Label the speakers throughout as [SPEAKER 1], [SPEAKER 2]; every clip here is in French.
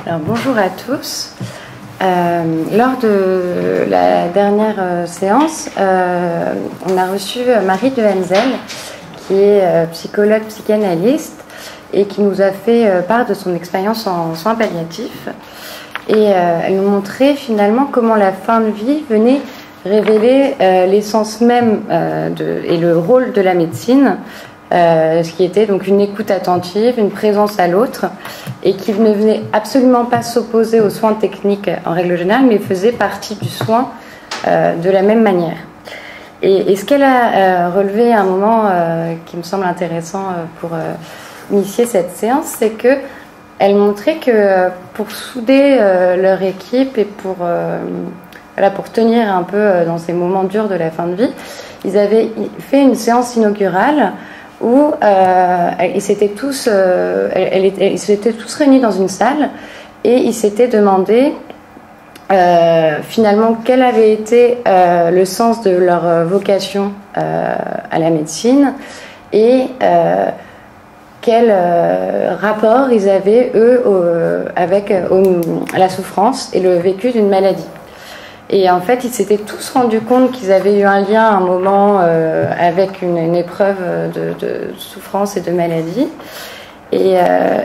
[SPEAKER 1] Alors, bonjour à tous. Lors de la dernière séance, on a reçu Marie de Henzel, qui est psychologue psychanalyste et qui nous a fait part de son expérience en soins palliatifs. Et elle nous montrait finalement comment la fin de vie venait révéler l'essence même et le rôle de la médecine, ce qui était donc une écoute attentive, une présence à l'autre, et qui ne venait absolument pas s'opposer aux soins techniques en règle générale, mais faisait partie du soin de la même manière. Et ce qu'elle a relevé à un moment qui me semble intéressant pour initier cette séance, c'est que elle montrait que pour souder leur équipe et pour tenir un peu dans ces moments durs de la fin de vie, ils avaient fait une séance inaugurale où ils s'étaient tous réunis dans une salle et ils s'étaient demandé finalement quel avait été le sens de leur vocation à la médecine et quel rapport ils avaient eux avec la souffrance et le vécu d'une maladie. Et en fait, ils s'étaient tous rendus compte qu'ils avaient eu un lien à un moment avec une épreuve de souffrance et de maladie. Et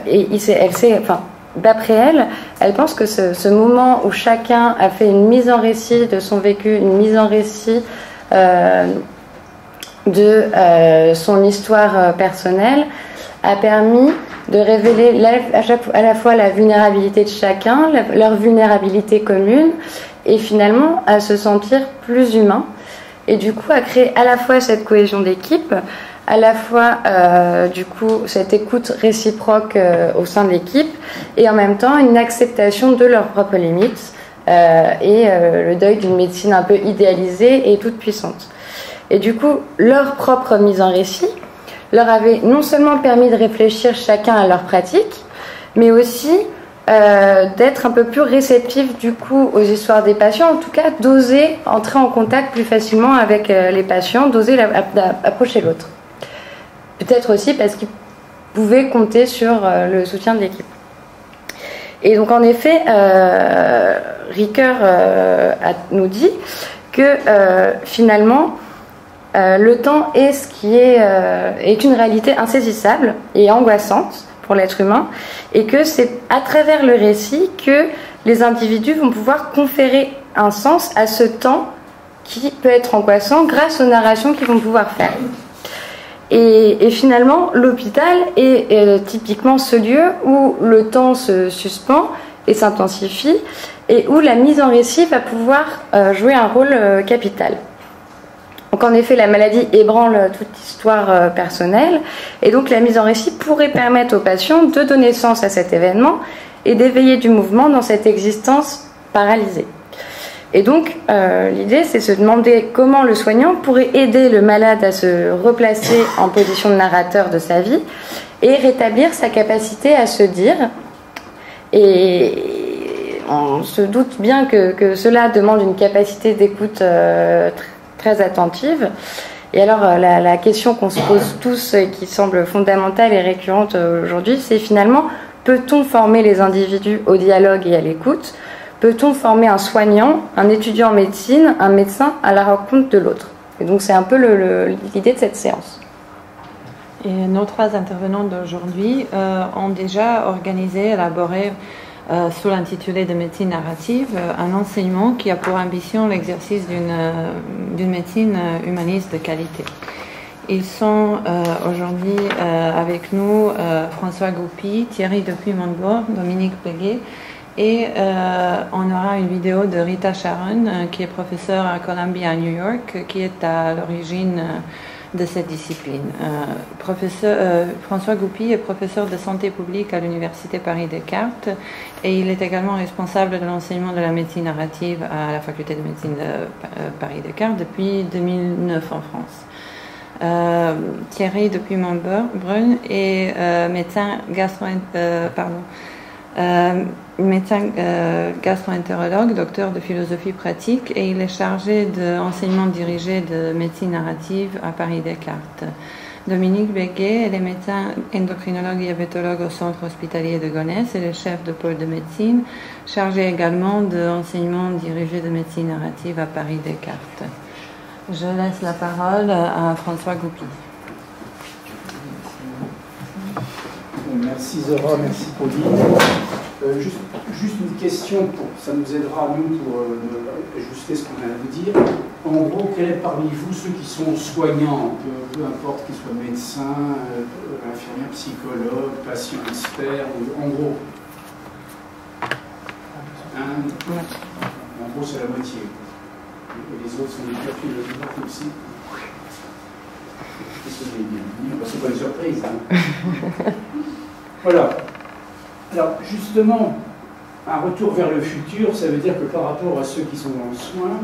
[SPEAKER 1] d'après elle, elle pense que ce moment où chacun a fait une mise en récit de son vécu, une mise en récit de son histoire personnelle, a permis de révéler à la fois la vulnérabilité de chacun, leur vulnérabilité commune, et finalement à se sentir plus humain, et du coup à créer à la fois cette cohésion d'équipe, à la fois du coup cette écoute réciproque au sein de l'équipe, et en même temps une acceptation de leurs propres limites et le deuil d'une médecine un peu idéalisée et toute puissante. Et du coup leur propre mise en récit leur avait non seulement permis de réfléchir chacun à leur pratique, mais aussi d'être un peu plus réceptif du coup aux histoires des patients, en tout cas d'oser entrer en contact plus facilement avec les patients, d'oser approcher l'autre. Peut-être aussi parce qu'ils pouvaient compter sur le soutien de l'équipe. Et donc en effet, Ricoeur nous dit que finalement le temps est ce qui est une réalité insaisissable et angoissante pour l'être humain, et que c'est à travers le récit que les individus vont pouvoir conférer un sens à ce temps qui peut être angoissant grâce aux narrations qu'ils vont pouvoir faire. Et finalement, l'hôpital est typiquement ce lieu où le temps se suspend et s'intensifie, et où la mise en récit va pouvoir jouer un rôle capital. Donc en effet, la maladie ébranle toute l'histoire personnelle, et donc la mise en récit pourrait permettre aux patients de donner sens à cet événement et d'éveiller du mouvement dans cette existence paralysée. Et donc l'idée, c'est de se demander comment le soignant pourrait aider le malade à se replacer en position de narrateur de sa vie et rétablir sa capacité à se dire. Et on se doute bien que cela demande une capacité d'écoute très attentive. Et alors la question qu'on se pose tous et qui semble fondamentale et récurrente aujourd'hui, c'est finalement, peut-on former les individus au dialogue et à l'écoute? Peut-on former un soignant, un étudiant en médecine, un médecin à la rencontre de l'autre? Et donc c'est un peu l'idée de cette séance.
[SPEAKER 2] Et nos trois intervenants d'aujourd'hui ont déjà organisé, élaboré sous l'intitulé de médecine narrative, un enseignement qui a pour ambition l'exercice d'une médecine humaniste de qualité. Ils sont aujourd'hui avec nous François Goupy, Thierry Depuis-Montebourg, Dominique Béguet, et on aura une vidéo de Rita Sharon, qui est professeure à Columbia à New York, qui est à l'origine de cette discipline. François Goupy est professeur de santé publique à l'Université Paris-Descartes, et il est également responsable de l'enseignement de la médecine narrative à la faculté de médecine de Paris-Descartes depuis 2009 en France. Thierry Depuis-Montbrun est médecin gastro-entérologue, docteur de philosophie pratique, et il est chargé d'enseignement dirigé de médecine narrative à Paris-Descartes. Dominique Béguet, elle est médecin endocrinologue diabétologue au centre hospitalier de Gonesse et le chef de pôle de médecine, chargé également d'enseignement dirigé de médecine narrative à Paris Descartes. Je laisse la parole à François Goupil.
[SPEAKER 3] Merci Zora, merci Pauline. Juste une question, ça nous aidera nous pour ajuster ce qu'on vient de vous dire. En gros, quel est parmi vous ceux qui sont soignants, peu importe qu'ils soient médecins, infirmiers, psychologues, patients experts, en gros en gros, c'est la moitié. Et les autres sont des purs philosophes aussi. Qu'est-ce que je vais dire? C'est pas une surprise. Hein. Voilà. Alors, justement, un retour vers le futur, ça veut dire que par rapport à ceux qui sont dans le soin,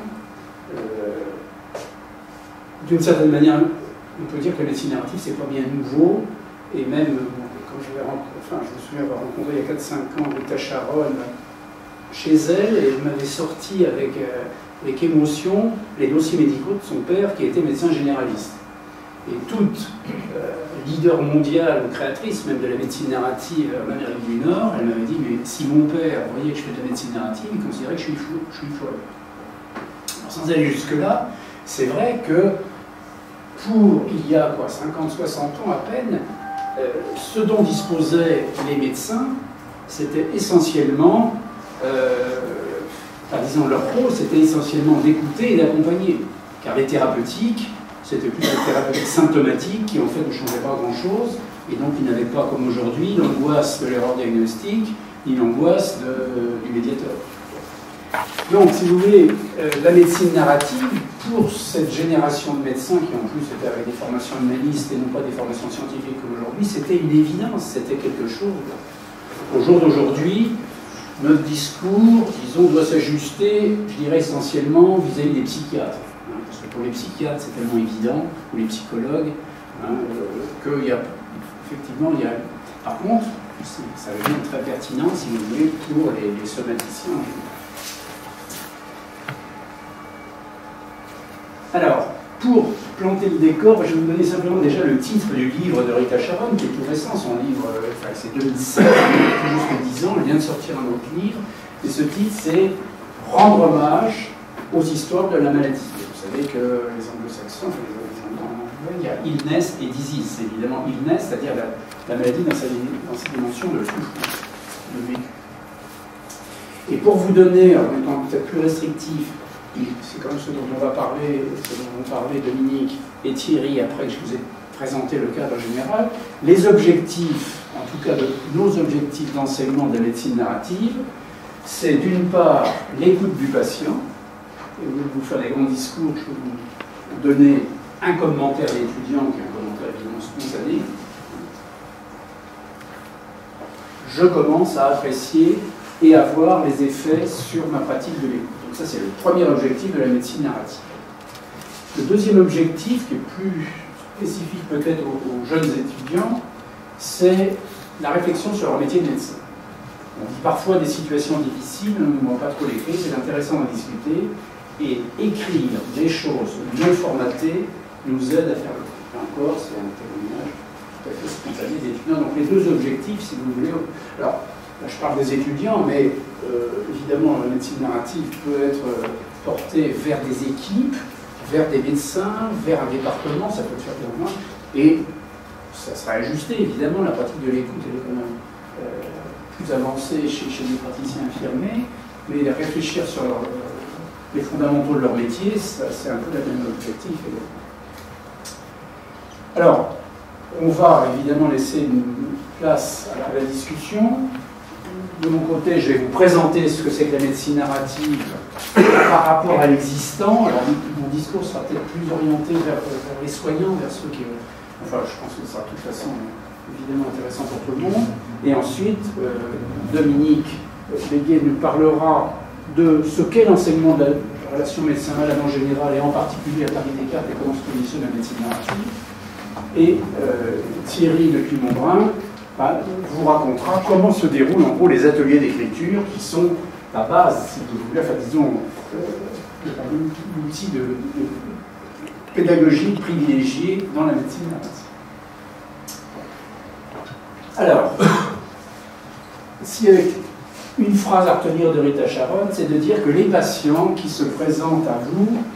[SPEAKER 3] d'une certaine manière, on peut dire que la médecine narrative, c'est pas bien nouveau, et même, quand je me souviens avoir rencontré il y a 4-5 ans Rita Charon chez elle, et elle m'avait sorti avec émotion les dossiers médicaux de son père qui était médecin généraliste. Et toute leader mondiale, créatrice même de la médecine narrative en Amérique du Nord, elle m'avait dit, mais si mon père voyait que je fais de la médecine narrative, il considérait que je suis folle. Alors, sans aller jusque-là, c'est vrai que pour il y a 50-60 ans à peine, ce dont disposaient les médecins, c'était essentiellement, disons leur rôle, c'était essentiellement d'écouter et d'accompagner. Car les thérapeutiques, c'était plus des thérapeutiques symptomatiques qui en fait ne changeaient pas grand-chose, et donc ils n'avaient pas comme aujourd'hui l'angoisse de l'erreur diagnostique, ni l'angoisse du médiateur. Donc, si vous voulez, la médecine narrative, pour cette génération de médecins qui en plus étaient avec des formations humanistes et non pas des formations scientifiques comme aujourd'hui, c'était une évidence, c'était quelque chose. Au jour d'aujourd'hui, notre discours, disons, doit s'ajuster, je dirais essentiellement vis-à-vis des psychiatres. Parce que pour les psychiatres, c'est tellement évident, ou les psychologues, qu'il y a, effectivement, par contre, ça devient très pertinent, si vous voulez, pour les somaticiens. Alors, pour planter le décor, je vais vous donner simplement déjà le titre du livre de Rita Charon, qui est tout récent, son livre, c'est 2007, tout juste 10 ans, elle vient de sortir un autre livre, et ce titre c'est « Rendre hommage aux histoires de la maladie ». Vous savez que les anglo-saxons, il y a illness et disease, c'est évidemment illness, c'est-à-dire la maladie dans sa dimension de souffrance, de vécu. Et pour vous donner, en étant peut-être plus restrictif, c'est comme ce dont on va parler, ce dont vont parler Dominique et Thierry après que je vous ai présenté le cadre général, les objectifs, en tout cas nos objectifs d'enseignement de la médecine narrative, c'est d'une part l'écoute du patient, et au lieu de vous faire des grands discours, je peux vous donner un commentaire d'étudiant qui est un commentaire évidemment spontané. Je commence à apprécier et à voir les effets sur ma pratique de l'écoute. Donc ça, c'est le premier objectif de la médecine narrative. Le deuxième objectif, qui est plus spécifique peut-être aux jeunes étudiants, c'est la réflexion sur leur métier de médecin. On vit parfois des situations difficiles, on ne voit pas trop les crises, c'est intéressant d'en discuter, et écrire des choses mieux formatées nous aide à faire le tri. Là encore, c'est un témoignage tout à fait spontané d'étudiants. Donc les deux objectifs, si vous voulez, alors là je parle des étudiants, mais évidemment la médecine narrative peut être portée vers des équipes, vers des médecins, vers un département, ça peut se faire bien loin, et ça sera ajusté, évidemment, la pratique de l'écoute elle est quand même plus avancée chez les praticiens infirmiers, mais réfléchir sur les fondamentaux de leur métier, c'est un peu le même objectif. Alors, on va évidemment laisser une place à la discussion. De mon côté, je vais vous présenter ce que c'est que la médecine narrative par rapport à l'existant. Alors, mon discours sera peut-être plus orienté vers les soignants, vers ceux qui... Enfin, je pense que ce sera de toute façon évidemment intéressant pour tout le monde. Et ensuite, Dominique Béguet nous parlera de ce qu'est l'enseignement de la relation médecin-malade en général, et en particulier à Paris Descartes, et comment se positionne la médecine narrative. Et Thierry de Cumont-Brun vous racontera comment se déroulent en gros les ateliers d'écriture qui sont la base, si vous voulez, enfin disons, l'outil de pédagogie privilégié dans la médecine narrative. Alors, si avec une phrase à retenir de Rita Charon, c'est de dire que les patients qui se présentent à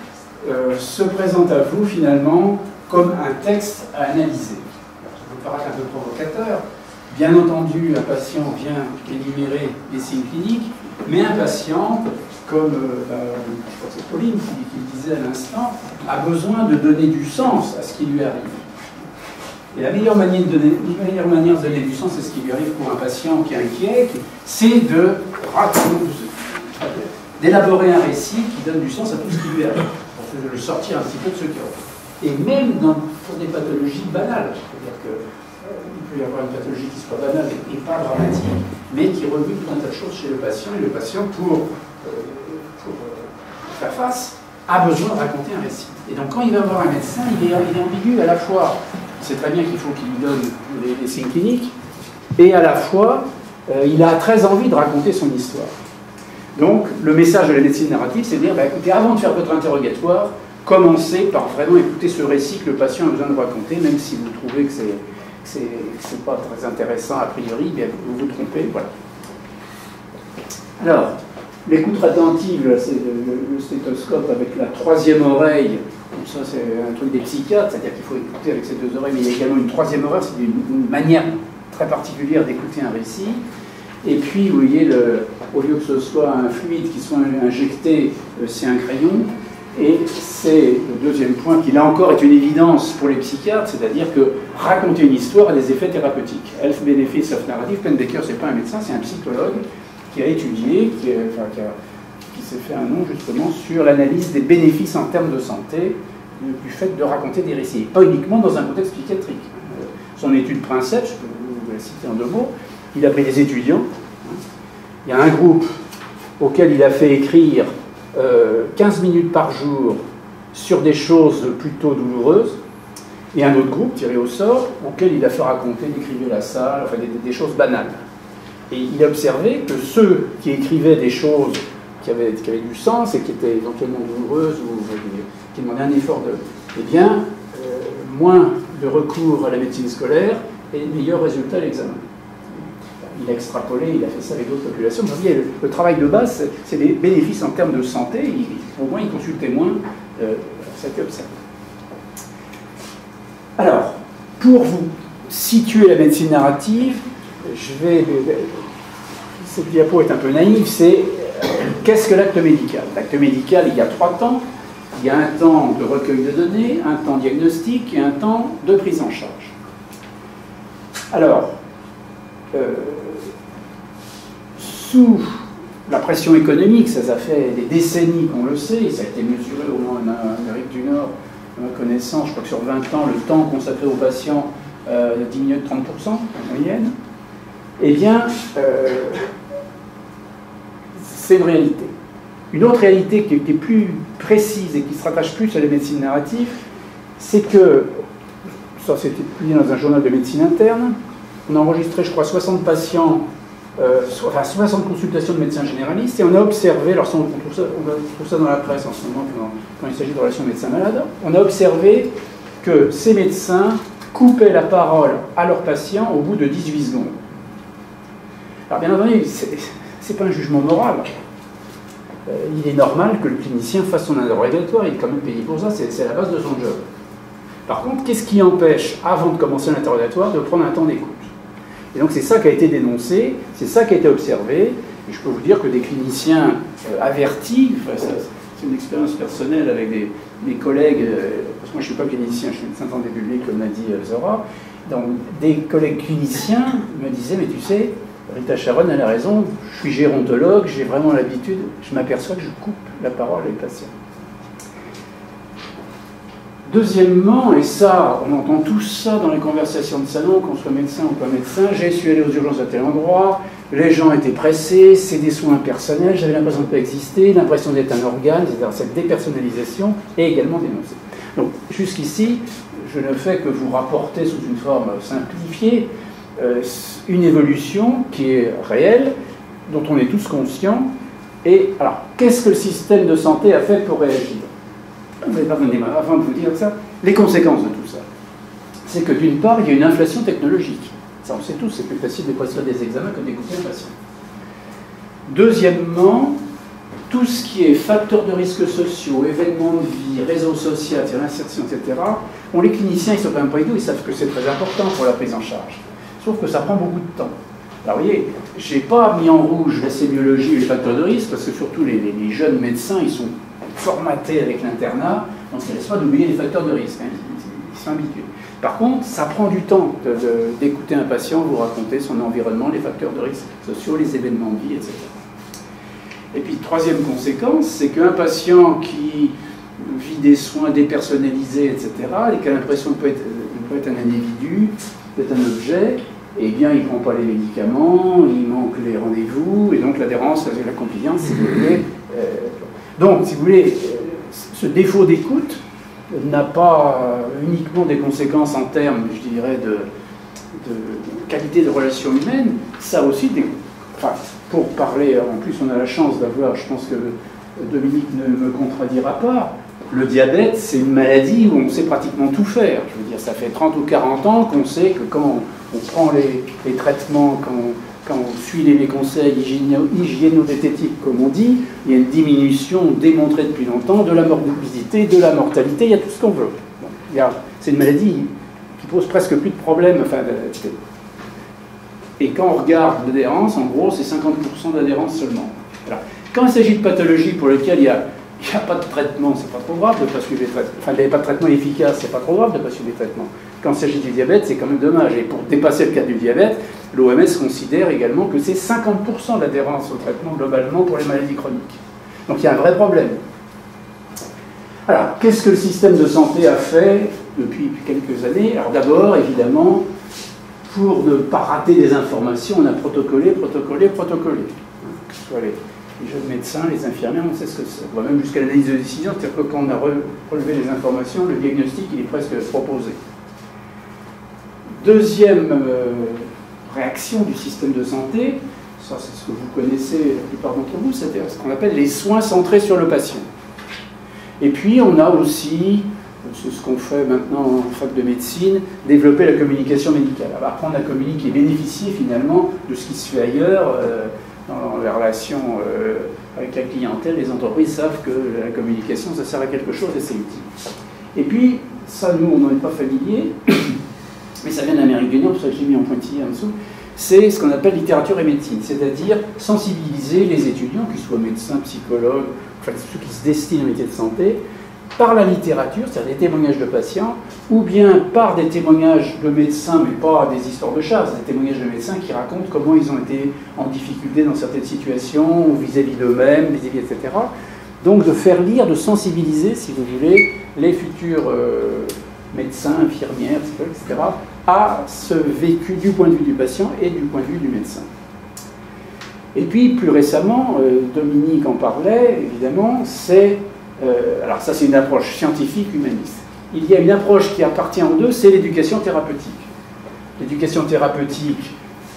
[SPEAKER 3] vous finalement comme un texte à analyser. Alors, ça peut paraître un peu provocateur. Bien entendu, un patient vient énumérer les signes cliniques, mais un patient, comme je crois que c'est Pauline qui le disait à l'instant, a besoin de donner du sens à ce qui lui arrive. Et la meilleure manière de donner du sens à ce qui lui arrive pour un patient qui est inquiet, c'est d'élaborer un récit qui donne du sens à tout ce qui lui arrive, pour le sortir un petit peu de ce chaos. Et même pour des pathologies banales, c'est-à-dire qu'il peut y avoir une pathologie qui soit banale et pas dramatique, mais qui remue tout un tas de choses chez le patient, et le patient, pour faire face, a besoin de raconter un récit. Et donc quand il va voir un médecin, il est ambigu à la fois. C'est très bien qu'il faut qu'il lui donne les signes cliniques, et à la fois, il a très envie de raconter son histoire. Donc, le message de la médecine narrative, c'est de dire, écoutez, avant de faire votre interrogatoire, commencez par vraiment écouter ce récit que le patient a besoin de raconter, même si vous trouvez que c'est pas très intéressant a priori, bien, vous vous trompez, voilà. Alors, l'écoute attentive, c'est le stéthoscope avec la troisième oreille. Ça, c'est un truc des psychiatres, c'est-à-dire qu'il faut écouter avec ses deux oreilles, mais il y a également une troisième oreille, c'est une manière très particulière d'écouter un récit. Et puis, vous voyez, au lieu que ce soit un fluide qui soit injecté, c'est un crayon. Et c'est le deuxième point qui, là encore, est une évidence pour les psychiatres, c'est-à-dire que raconter une histoire a des effets thérapeutiques. Health Benefits of Narrative, Pennebaker, c'est pas un médecin, c'est un psychologue qui a étudié, qui s'est fait un nom justement sur l'analyse des bénéfices en termes de santé du fait de raconter des récits, pas uniquement dans un contexte psychiatrique. Son étude Princeps, je peux vous la citer en 2 mots, il a pris des étudiants, il y a un groupe auquel il a fait écrire 15 minutes par jour sur des choses plutôt douloureuses, et un autre groupe tiré au sort auquel il a fait raconter, décriver la salle, enfin des choses banales. Et il a observé que ceux qui écrivaient des choses qui avaient du sens et qui étaient éventuellement douloureuses ou qui demandaient un effort moins de recours à la médecine scolaire et meilleurs résultats à l'examen. Il a extrapolé, il a fait ça avec d'autres populations. Vous voyez, le travail de base, c'est des bénéfices en termes de santé. Au moins, il consultait moins, ça a été observé. Alors, pour vous situer la médecine narrative, cette diapo est un peu naïve, c'est qu'est-ce que l'acte médical? L'acte médical, il y a 3 temps. Il y a un temps de recueil de données, un temps diagnostique et un temps de prise en charge. Alors, sous la pression économique, ça fait des décennies qu'on le sait, et ça a été mesuré au moins en Amérique du Nord, à ma connaissance, je crois que sur 20 ans, le temps consacré aux patients a diminué de 30% en moyenne. Eh bien, c'est une réalité. Une autre réalité qui est plus précise et qui se rattache plus à la médecine narrative, c'est que, ça c'était publié dans un journal de médecine interne, on a enregistré, je crois, 60 patients, 60 consultations de médecins généralistes, et on a observé, alors on trouve ça dans la presse en ce moment, quand il s'agit de relations médecin-malade, on a observé que ces médecins coupaient la parole à leurs patients au bout de 18 secondes. Alors bien entendu, c'est pas un jugement moral. Il est normal que le clinicien fasse son interrogatoire, il est quand même payé pour ça, c'est la base de son job. Par contre, qu'est-ce qui empêche, avant de commencer l'interrogatoire, de prendre un temps d'écoute? Et donc c'est ça qui a été dénoncé, c'est ça qui a été observé, et je peux vous dire que des cliniciens avertis, c'est une expérience personnelle avec mes collègues, parce que moi je ne suis pas clinicien, je suis médecin de santé publique, comme l'a dit Zora, donc des collègues cliniciens me disaient, mais tu sais, Rita Charon, elle a raison, je suis gérontologue, j'ai vraiment l'habitude, je m'aperçois que je coupe la parole aux patients. Deuxièmement, et ça, on entend tout ça dans les conversations de salon, qu'on soit médecin ou pas médecin, j'ai su aller aux urgences à tel endroit, les gens étaient pressés, c'est des soins personnels, j'avais l'impression de ne pas exister, l'impression d'être un organe, c'est-à-dire cette dépersonnalisation est également dénoncée. Donc jusqu'ici, je ne fais que vous rapporter sous une forme simplifiée une évolution qui est réelle, dont on est tous conscients. Et alors, qu'est-ce que le système de santé a fait pour réagir? Vous n'allez pas venir avant de vous dire ça. Les conséquences de tout ça, c'est que d'une part, il y a une inflation technologique. Ça, on sait tous, c'est plus facile de passer des examens que d'écouter un patient. Deuxièmement, tout ce qui est facteurs de risques sociaux, événements de vie, réseau social, insertion, etc., les cliniciens, ils ne sont quand même pas idiots, ils savent que c'est très important pour la prise en charge. Sauf que ça prend beaucoup de temps. Alors, vous voyez, je n'ai pas mis en rouge la sémiologie et les facteurs de risque, parce que surtout les jeunes médecins, ils sont formatés avec l'internat, donc ça ne laisse pas d'oublier les facteurs de risque, hein, ils sont habitués. Par contre, ça prend du temps d'écouter un patient vous raconter son environnement, les facteurs de risque sociaux, les événements de vie, etc. Et puis, troisième conséquence, c'est qu'un patient qui vit des soins dépersonnalisés, etc., et qui a l'impression de ne pas être un individu, d'être un objet, eh bien, il ne prend pas les médicaments, il manque les rendez-vous, et donc l'adhérence, la compliance, si vous voulez. Donc, si vous voulez, ce défaut d'écoute n'a pas uniquement des conséquences en termes, je dirais, de qualité de relation humaine, ça a aussi des... Enfin, pour parler, en plus on a la chance d'avoir, je pense que Dominique ne me contredira pas, le diabète c'est une maladie où on sait pratiquement tout faire. Je veux dire, ça fait 30 ou 40 ans qu'on sait que quand on prend les traitements, quand on suit les conseils hygiéno-diététiques, comme on dit, il y a une diminution démontrée depuis longtemps de la morbidité, de la mortalité, il y a tout ce qu'on veut. Bon, c'est une maladie qui pose presque plus de problèmes. Enfin, et quand on regarde l'adhérence, en gros, c'est 50% d'adhérence seulement. Alors, quand il s'agit de pathologies pour lesquelles il n'y a pas de traitement, c'est pas trop grave de ne pas suivre les traitements. Enfin, il n'y avait pas de traitement efficace, c'est pas trop grave de ne pas suivre les traitements. Quand il s'agit du diabète, c'est quand même dommage. Et pour dépasser le cadre du diabète, l'OMS considère également que c'est 50% d'adhérence au traitement globalement pour les maladies chroniques. Donc il y a un vrai problème. Alors, qu'est-ce que le système de santé a fait depuis quelques années? Alors d'abord, évidemment, pour ne pas rater des informations, on a protocolé. Que ce soit les jeunes médecins, les infirmières, on sait ce que c'est. On va même jusqu'à l'analyse de décision, c'est-à-dire que quand on a relevé les informations, le diagnostic il est presque proposé. Deuxième réaction du système de santé, ça c'est ce que vous connaissez la plupart d'entre vous, c'est ce qu'on appelle les soins centrés sur le patient. Et puis on a aussi, c'est ce qu'on fait maintenant en fac de médecine, développer la communication médicale. Alors, apprendre à communiquer et bénéficier finalement de ce qui se fait ailleurs dans les relations avec la clientèle. Les entreprises savent que la communication, ça sert à quelque chose et c'est utile. Et puis, ça, nous, on n'en est pas familier, mais ça vient d'Amérique du Nord, pour ça que j'ai mis en pointillé en dessous, c'est ce qu'on appelle littérature et médecine, c'est-à-dire sensibiliser les étudiants, qu'ils soient médecins, psychologues, enfin ceux qui se destinent au métier de santé, par la littérature, c'est-à-dire des témoignages de patients, ou bien par des témoignages de médecins, mais pas des histoires de chats, des témoignages de médecins qui racontent comment ils ont été en difficulté dans certaines situations, vis-à-vis d'eux-mêmes, vis-à-vis, etc. Donc de faire lire, de sensibiliser, si vous voulez, les futurs médecins, infirmières, etc., à ce vécu du point de vue du patient et du point de vue du médecin. Et puis, plus récemment, Dominique en parlait, évidemment, c'est... alors ça, c'est une approche scientifique humaniste. Il y a une approche qui appartient aux deux, c'est l'éducation thérapeutique. L'éducation thérapeutique,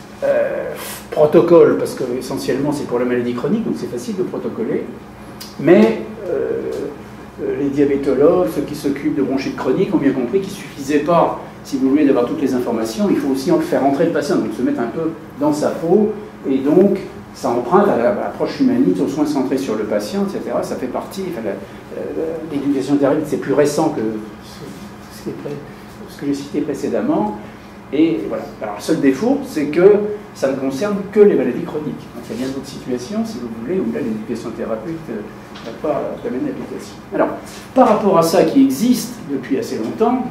[SPEAKER 3] protocole, parce que essentiellement c'est pour la maladie chronique, donc c'est facile de protocoler, mais les diabétologues, ceux qui s'occupent de bronchite chronique, ont bien compris qu'il ne suffisait pas, si vous voulez, d'avoir toutes les informations, il faut aussi en faire entrer le patient, donc se mettre un peu dans sa peau, et donc ça emprunte à l'approche humaniste, aux soins centrés sur le patient, etc. Ça fait partie, enfin, l'éducation thérapeutique, c'est plus récent que ce que j'ai cité précédemment. Et voilà. Alors, le seul défaut, c'est que ça ne concerne que les maladies chroniques. Donc, il y a bien d'autres situations, si vous voulez, où là, l'éducation thérapeute n'a pas la même application. Alors, par rapport à ça qui existe depuis assez longtemps,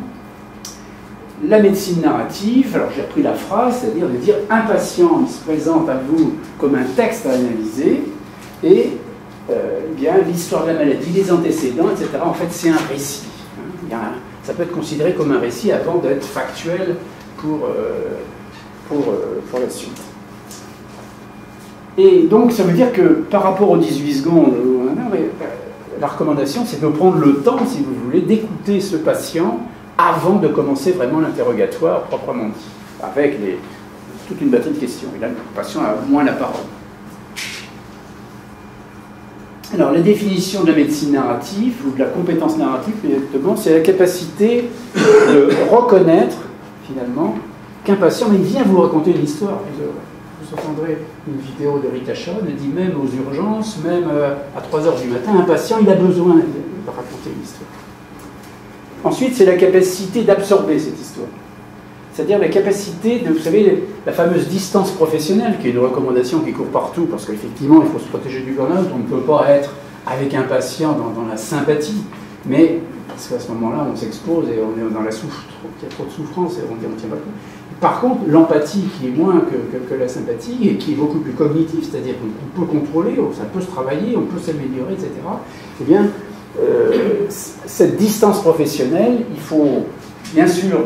[SPEAKER 3] la médecine narrative, alors j'ai repris la phrase, c'est-à-dire de dire un patient il se présente à vous comme un texte à analyser, et bien l'histoire de la maladie, les antécédents, etc. En fait, c'est un récit. Ça peut être considéré comme un récit avant d'être factuel pour la suite. Et donc, ça veut dire que par rapport aux 18 secondes, la recommandation, c'est de prendre le temps, si vous voulez, d'écouter ce patient avant de commencer vraiment l'interrogatoire proprement dit, avec toute une batterie de questions. Et là, le patient a moins la parole. Alors, la définition de la médecine narrative, ou de la compétence narrative, exactement, c'est la capacité de reconnaître, finalement, qu'un patient, mais il vient vous raconter une histoire. Vous entendrez une vidéo de Rita Sharon, elle dit même aux urgences, même à 3 h du matin, un patient, il a besoin de raconter une histoire. Ensuite, c'est la capacité d'absorber cette histoire. C'est-à-dire la capacité de, vous savez, la fameuse distance professionnelle, qui est une recommandation qui court partout, parce qu'effectivement, il faut se protéger du burn-out, on ne peut pas être avec un patient dans la sympathie, mais parce qu'à ce moment-là, on s'expose et on est dans la souffrance, il y a trop de souffrance et on ne tient pas le coup. Par contre, l'empathie, qui est moins que la sympathie, et qui est beaucoup plus cognitive, c'est-à-dire qu'on peut contrôler, ça peut se travailler, on peut s'améliorer, etc., eh bien, cette distance professionnelle, il faut, bien sûr,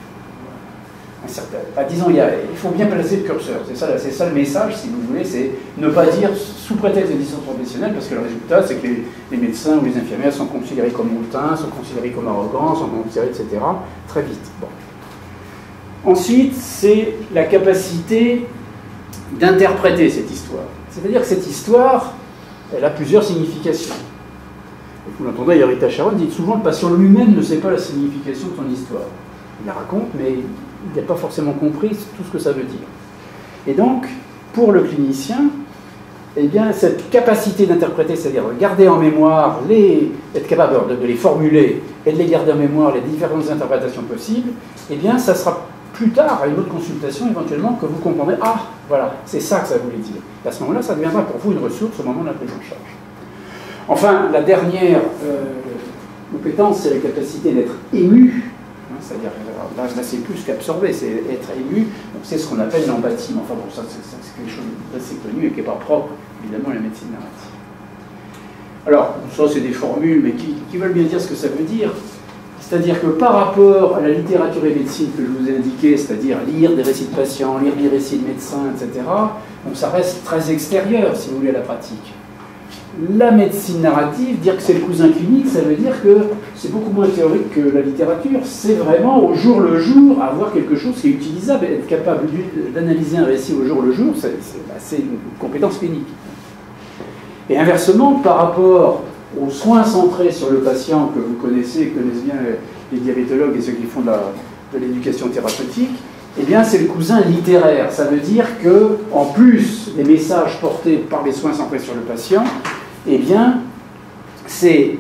[SPEAKER 3] disons, il faut bien placer le curseur. C'est ça le message, si vous voulez, c'est ne pas dire sous prétexte de distance professionnelle, parce que le résultat, c'est que les médecins ou les infirmières sont considérés comme hautains, sont considérés comme arrogants, sont considérés, etc., très vite. Bon. Ensuite, c'est la capacité d'interpréter cette histoire. C'est-à-dire que cette histoire, elle a plusieurs significations. Et vous l'entendrez, Rita Sharon dit souvent le patient lui-même ne sait pas la signification de son histoire. Il la raconte, mais il n'a pas forcément compris tout ce que ça veut dire. Et donc, pour le clinicien, eh bien, cette capacité d'interpréter, c'est-à-dire garder en mémoire, être capable de les formuler et de les garder en mémoire, les différentes interprétations possibles, eh bien, ça sera plus tard, à une autre consultation, éventuellement, que vous comprendrez, ah, voilà, c'est ça que ça voulait dire. Et à ce moment-là, ça deviendra pour vous une ressource au moment de la prise en charge. Enfin, la dernière compétence, c'est la capacité d'être ému. C'est-à-dire, là c'est plus qu'absorber, c'est être ému, c'est ce qu'on appelle l'empathie. Enfin bon, ça c'est quelque chose d'assez connu et qui n'est pas propre, évidemment, à la médecine narrative. Alors, ça c'est des formules, mais qui veulent bien dire ce que ça veut dire. C'est-à-dire que par rapport à la littérature et médecine que je vous ai indiqué, c'est-à-dire lire des récits de patients, lire des récits de médecins, etc., donc ça reste très extérieur, si vous voulez, à la pratique. La médecine narrative, dire que c'est le cousin clinique, ça veut dire que c'est beaucoup moins théorique que la littérature. C'est vraiment au jour le jour avoir quelque chose qui est utilisable, être capable d'analyser un récit au jour le jour, c'est une compétence clinique. Et inversement, par rapport aux soins centrés sur le patient que vous connaissent bien les diabétologues et ceux qui font de l'éducation thérapeutique, eh bien c'est le cousin littéraire. Ça veut dire que, en plus des messages portés par les soins centrés sur le patient, eh bien, c'est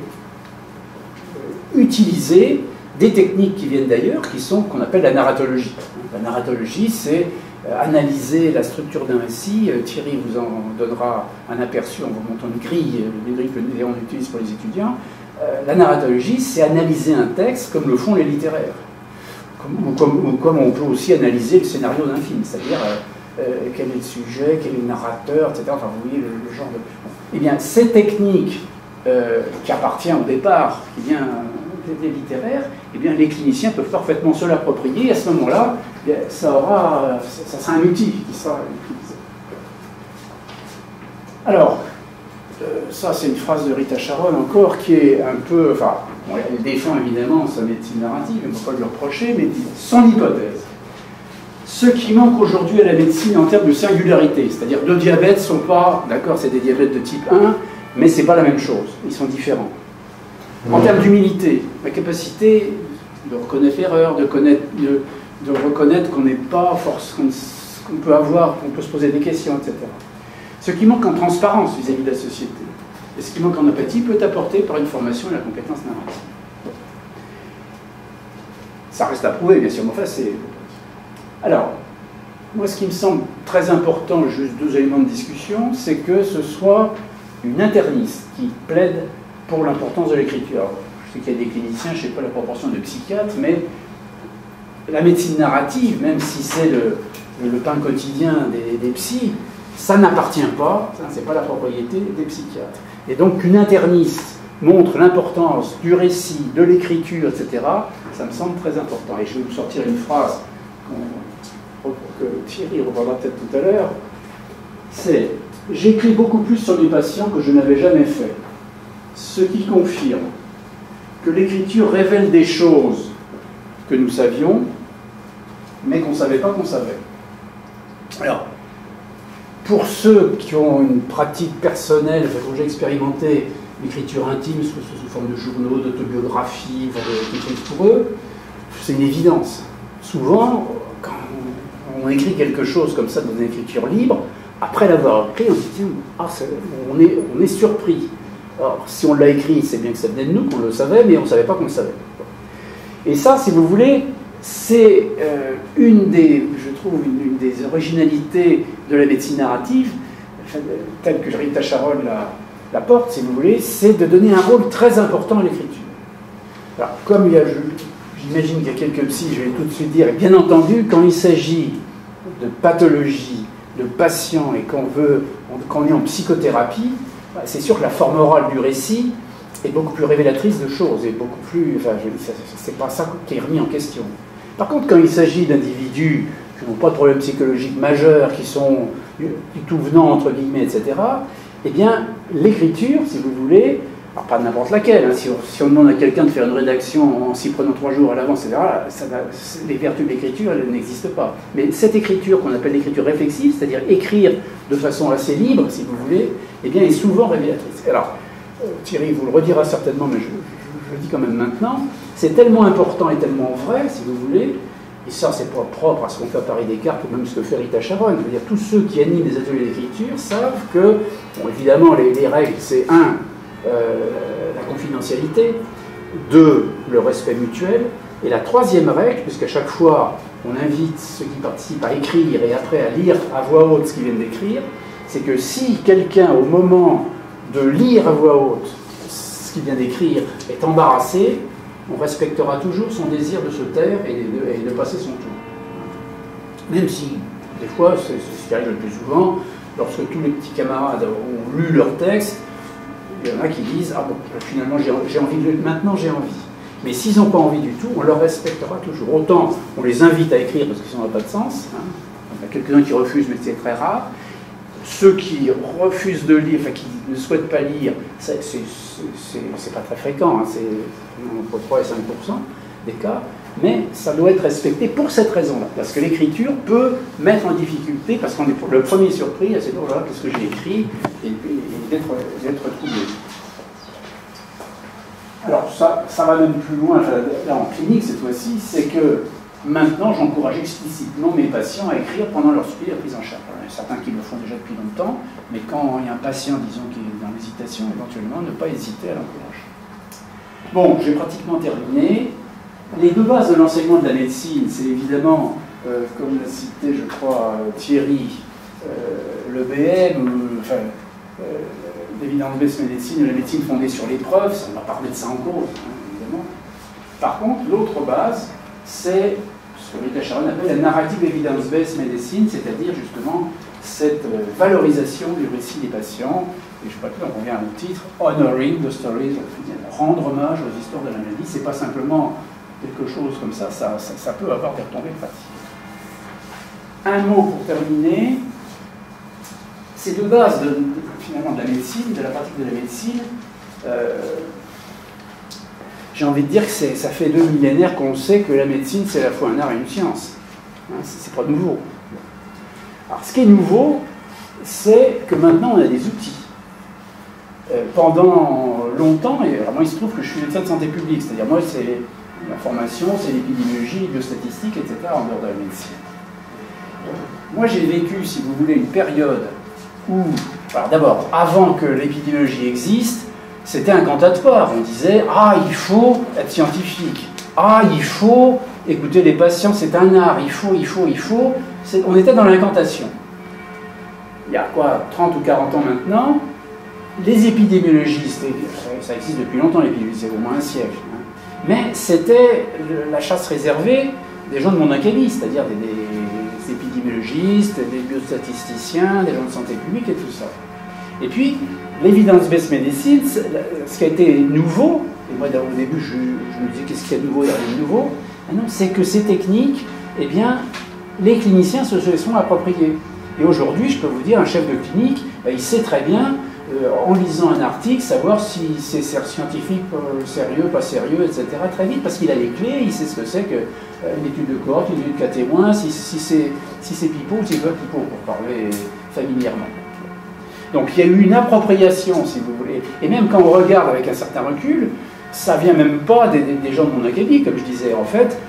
[SPEAKER 3] utiliser des techniques qui viennent d'ailleurs, qu'on appelle la narratologie. La narratologie, c'est analyser la structure d'un récit. Thierry vous en donnera un aperçu en vous montrant une grille, les grilles que on utilise pour les étudiants. La narratologie, c'est analyser un texte comme le font les littéraires. Comme on peut aussi analyser le scénario d'un film, c'est-à-dire quel est le sujet, quel est le narrateur, etc. Enfin, vous voyez le genre de... Eh bien, ces techniques qui appartiennent au départ, qui vient des littéraires, eh bien, les cliniciens peuvent parfaitement se l'approprier, et à ce moment-là, ça sera un outil qui sera utilisé. Alors, ça c'est une phrase de Rita Sharon encore, qui est un peu... Enfin, bon, elle défend évidemment sa médecine narrative, on ne peut pas lui reprocher, mais son hypothèse. Ce qui manque aujourd'hui à la médecine en termes de singularité, c'est-à-dire deux diabètes ne sont pas, d'accord, c'est des diabètes de type 1, mais ce n'est pas la même chose, ils sont différents. En termes d'humilité, la capacité de reconnaître l'erreur, de reconnaître qu'on n'est pas force, qu'on peut avoir, qu'on peut se poser des questions, etc. Ce qui manque en transparence vis-à-vis de la société, et ce qui manque en empathie peut être apporté par une formation et la compétence narrative. Ça reste à prouver, bien sûr, mais enfin, c'est... Alors, moi, ce qui me semble très important, juste deux éléments de discussion, c'est que ce soit une interniste qui plaide pour l'importance de l'écriture. Je sais qu'il y a des cliniciens, je ne sais pas la proportion de psychiatres, mais la médecine narrative, même si c'est le pain quotidien des psys, ça n'appartient pas, ce n'est pas la propriété des psychiatres. Et donc qu'une interniste montre l'importance du récit, de l'écriture, etc., ça me semble très important. Et je vais vous sortir une phrase que Thierry reprendra peut-être tout à l'heure, c'est « J'écris beaucoup plus sur les patients que je n'avais jamais fait, ce qui confirme que l'écriture révèle des choses que nous savions, mais qu'on ne savait pas qu'on savait. » Alors, pour ceux qui ont une pratique personnelle, dont j'ai expérimenté l'écriture intime, que ce soit sous forme de journaux, d'autobiographie, quelque chose pour eux, c'est une évidence. Souvent, quand on écrit quelque chose comme ça dans une écriture libre, après l'avoir écrit, on se dit, ah, on est surpris. Alors, si on l'a écrit, c'est bien que ça venait de nous, qu'on le savait, mais on ne savait pas qu'on le savait. Et ça, si vous voulez, c'est une des originalités de la médecine narrative, telle que Rita Charon la porte, si vous voulez, c'est de donner un rôle très important à l'écriture. Alors, comme j'imagine qu'il y a quelques psys, je vais tout de suite dire, et bien entendu, quand il s'agit de pathologie, de patients, et qu'on est en psychothérapie, c'est sûr que la forme orale du récit est beaucoup plus révélatrice de choses, et beaucoup plus... Enfin, c'est pas ça qui est remis en question. Par contre, quand il s'agit d'individus qui n'ont pas de problème psychologique majeur, qui sont du tout venant, entre guillemets, etc., eh bien, l'écriture, si vous voulez, alors pas n'importe laquelle, hein, si on demande à quelqu'un de faire une rédaction en s'y prenant 3 jours à l'avance, etc., les vertus de l'écriture, elles n'existent pas. Mais cette écriture qu'on appelle l'écriture réflexive, c'est-à-dire écrire de façon assez libre, si vous voulez, eh bien, est souvent révélatrice. Alors, Thierry vous le redira certainement, mais je le dis quand même maintenant, c'est tellement important et tellement vrai, si vous voulez, et ça, c'est pas propre à ce qu'on fait à Paris Descartes ou même ce que fait Rita Charon. Je veux dire, tous ceux qui animent des ateliers d'écriture savent que, bon, évidemment, les règles, c'est 1, la confidentialité, 2, le respect mutuel, et la 3e règle, puisqu'à chaque fois, on invite ceux qui participent à écrire et après à lire à voix haute ce qu'ils viennent d'écrire, c'est que si quelqu'un, au moment de lire à voix haute ce qu'il vient d'écrire, est embarrassé, on respectera toujours son désir de se taire et de passer son tour. Même si, des fois, c'est ce qui arrive le plus souvent, lorsque tous les petits camarades ont lu leur texte, il y en a qui disent « Ah bon, finalement, j'ai envie de... maintenant j'ai envie ». Mais s'ils n'ont pas envie du tout, on leur respectera toujours. Autant on les invite à écrire parce que ça n'a pas de sens. Hein. Il y a quelques-uns qui refusent, mais c'est très rare. Ceux qui refusent de lire, enfin qui ne souhaitent pas lire, c'est pas très fréquent, hein, c'est entre 3 et 5% des cas, mais ça doit être respecté pour cette raison-là, parce que l'écriture peut mettre en difficulté, parce qu'on est le premier surpris, c'est oh là là, qu'est-ce que j'ai écrit, et d'être troublé. Alors ça va même plus loin, là en clinique cette fois-ci, c'est que maintenant, j'encourage explicitement mes patients à écrire pendant leur suivi de la prise en charge. Il y a certains qui le font déjà depuis longtemps, mais quand il y a un patient, disons, qui est dans l'hésitation, éventuellement, ne pas hésiter à l'encourager. Bon, j'ai pratiquement terminé. Les 2 bases de l'enseignement de la médecine, c'est évidemment, comme l'a cité, je crois, Thierry, le BM, l'évidence-based médecine, la médecine fondée sur l'épreuve, on va parler de ça en cours, hein, évidemment. Par contre, l'autre base, c'est ce que Rita Charon appelle la narrative evidence-based medicine, c'est-à-dire justement cette valorisation du récit des patients, et je crois que là on revient au titre, Honoring the Stories, rendre hommage aux histoires de la maladie, c'est pas simplement quelque chose comme ça, ça peut avoir des retombées pratiques. Un mot pour terminer, ces 2 bases finalement de la médecine, de la pratique de la médecine, j'ai envie de dire que ça fait 2 millénaires qu'on sait que la médecine, c'est à la fois un art et une science. Hein, c'est pas nouveau. Alors, ce qui est nouveau, c'est que maintenant, on a des outils. Pendant longtemps, et alors moi, il se trouve que je suis médecin de santé publique, c'est-à-dire, moi, c'est la formation, c'est l'épidémiologie, les biostatistiques, etc., en dehors de la médecine. Moi, j'ai vécu, si vous voulez, une période où, alors d'abord, avant que l'épidémiologie existe, c'était incantatoire. On disait « Ah, il faut être scientifique. Ah, il faut écouter les patients, c'est un art. Il faut. » On était dans l'incantation. Il y a quoi, 30 ou 40 ans maintenant, les épidémiologistes, ça existe depuis longtemps l'épidémiologie, c'est au moins un siècle, hein, mais c'était la chasse réservée des gens de mon académie, c'est-à-dire des épidémiologistes, des biostatisticiens, des gens de santé publique et tout ça. Et puis, l'evidence-based medicine, ce qui a été nouveau, et moi au début je me disais qu'est-ce qu'il y a de nouveau, il n'y a rien de nouveau, c'est que ces techniques, eh bien, les cliniciens se les sont appropriés. Et aujourd'hui, je peux vous dire, un chef de clinique, il sait très bien, en lisant un article, savoir si c'est scientifique, sérieux, pas sérieux, etc. très vite, parce qu'il a les clés, il sait ce que c'est qu'une étude de cohorte, une étude de cas témoins, si c'est pipeau ou si c'est pas pipeau, pour parler familièrement. Donc il y a eu une appropriation, si vous voulez. Et même quand on regarde avec un certain recul, ça vient même pas des gens de mon académie, comme je disais. En fait,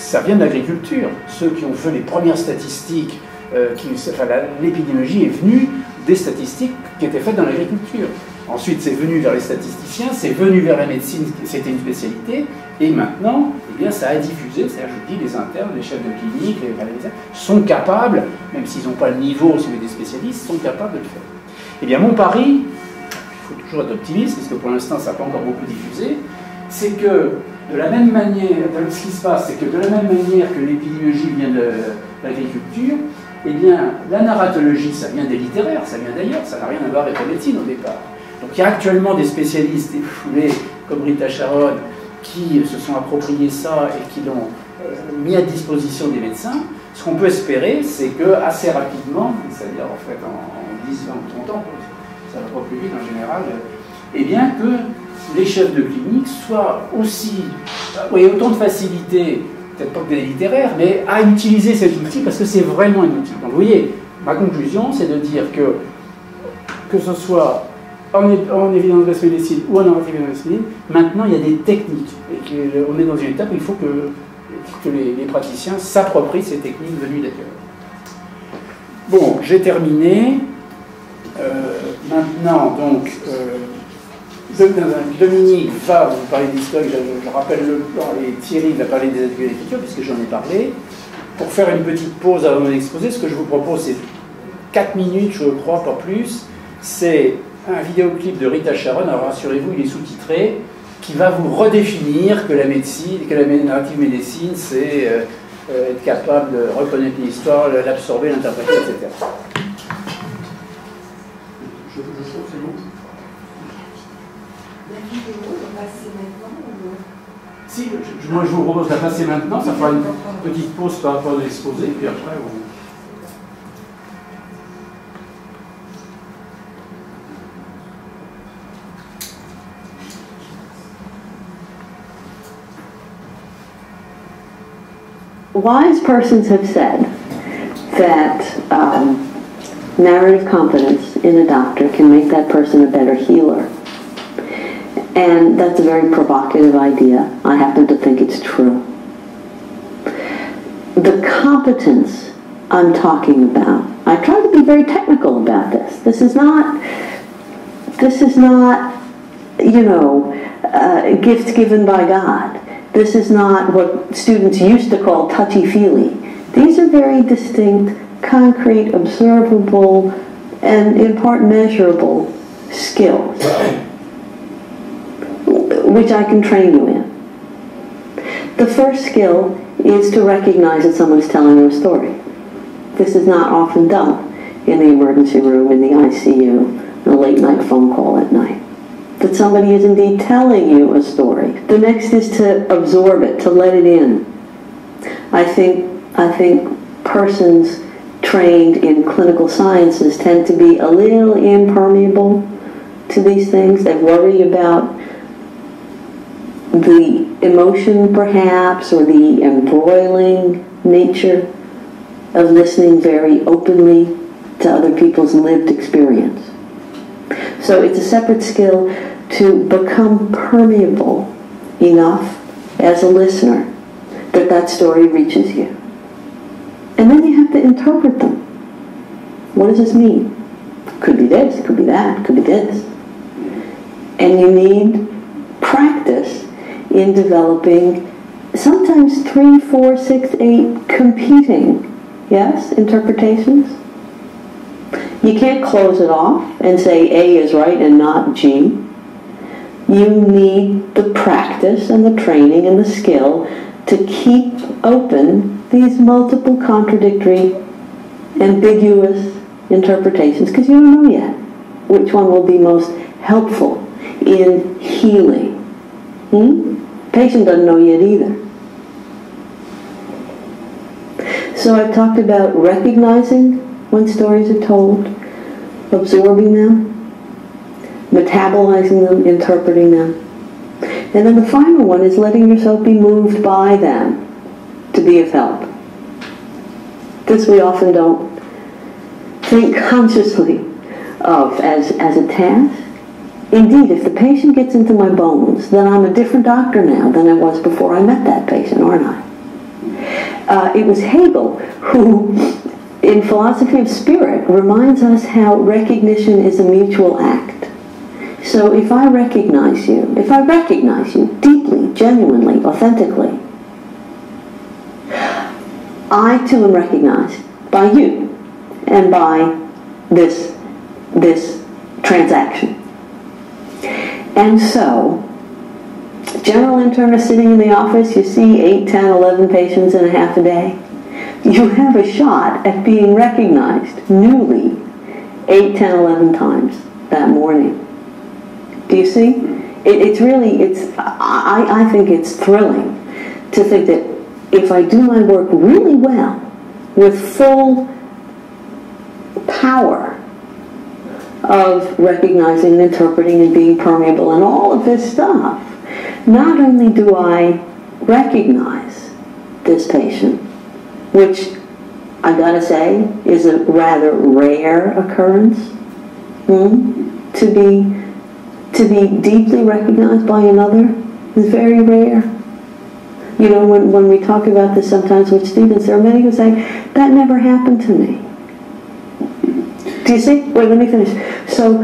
[SPEAKER 3] ça vient de l'agriculture. Ceux qui ont fait les premières statistiques, l'épidémiologie est venue des statistiques qui étaient faites dans l'agriculture. Ensuite, c'est venu vers les statisticiens, c'est venu vers la médecine, c'était une spécialité, et maintenant, eh bien, ça a diffusé, c'est-à-dire, je dis, les internes, les chefs de clinique, les médecins, sont capables, même s'ils n'ont pas le niveau, si vous des spécialistes, sont capables de le faire. Eh bien, mon pari, il faut toujours être optimiste, parce que pour l'instant, ça n'a pas encore beaucoup diffusé, c'est que, de la même manière, ce qui se passe, c'est que de la même manière que l'épidémiologie vient de l'agriculture, eh bien, la narratologie, ça vient des littéraires, ça vient d'ailleurs, ça n'a rien à voir avec la médecine au départ. Donc il y a actuellement des spécialistes éfoulés comme Rita Charon qui se sont appropriés ça et qui l'ont mis à disposition des médecins. Ce qu'on peut espérer, c'est que assez rapidement, c'est-à-dire en fait en 10, 20 ou 30 ans, ça va pas plus vite en général, eh bien que les chefs de clinique soient aussi, autant de facilité, peut-être pas que des littéraires, mais à utiliser cet outil parce que c'est vraiment un outil. Donc vous voyez, ma conclusion, c'est de dire que ce soit en évidence-based médecine ou en narrative médecine, maintenant il y a des techniques. Et qu'on est dans une étape où il faut que les praticiens s'approprient ces techniques venues d'ailleurs. Bon, j'ai terminé. Maintenant, donc, Dominique va vous parler d'histoire, je rappelle le plan, et Thierry va parler des ateliers d'écriture, puisque j'en ai parlé. Pour faire une petite pause avant mon exposé, ce que je vous propose, c'est 4 minutes, je crois, pas plus. C'est un vidéoclip de Rita Charon, alors rassurez-vous, il est sous-titré, qui va vous redéfinir que la médecine, que la narrative médecine, c'est être capable de reconnaître l'histoire, l'absorber, l'interpréter, etc. Je trouve que c'est bon.
[SPEAKER 4] La vidéo va passer maintenant ou...
[SPEAKER 3] Si, moi je vous propose de la passer maintenant, ça fera une petite pause par rapport à l'exposé, puis après on...
[SPEAKER 5] Wise persons have said that narrative competence in a doctor can make that person a better healer. And that's a very provocative idea. I happen to think it's true. The competence I'm talking about, I try to be very technical about this. This is not, you know, gifts given by God. This is not what students used to call touchy-feely. These are very distinct, concrete, observable, and in part measurable skills, which I can train you in. The first skill is to recognize that someone's telling you a story. This is not often done in the emergency room, in the ICU, a late-night phone call at night. That somebody is indeed telling you a story. The next is to absorb it, to let it in. I think persons trained in clinical sciences tend to be a little impermeable to these things. They worry about the emotion, perhaps, or the embroiling nature of listening very openly to other people's lived experience. So it's a separate skill to become permeable enough as a listener that that story reaches you. And then you have to interpret them. What does this mean? Could be this, could be that, could be this. And you need practice in developing sometimes 3, 4, 6, 8 competing, interpretations. You can't close it off and say A is right and not G. You need the practice and the training and the skill to keep open these multiple contradictory, ambiguous interpretations, because you don't know yet which one will be most helpful in healing. Patient doesn't know yet either. So I've talked about recognizing when stories are told, absorbing them, metabolizing them, interpreting them. And then the final one is letting yourself be moved by them to be of help. This we often don't think consciously of as a task. Indeed, if the patient gets into my bones, then I'm a different doctor now than I was before I met that patient, aren't I? It was Hegel who, in Philosophy of Spirit, reminds us how recognition is a mutual act. So if I recognize you deeply, genuinely, authentically, I too am recognized by you and by this transaction. And so, general internist sitting in the office, you see 8, 10, 11 patients in a half a day. You have a shot at being recognized newly 8, 10, 11 times that morning. Do you see? I think it's thrilling to think that if I do my work really well, with full power of recognizing and interpreting and being permeable and all of this stuff, not only do I recognize this patient, which I gotta say is a rather rare occurrence, to be deeply recognized by another is very rare. You know, when we talk about this sometimes with students, there are many who say, that never happened to me. Do you see? Wait, let me finish. So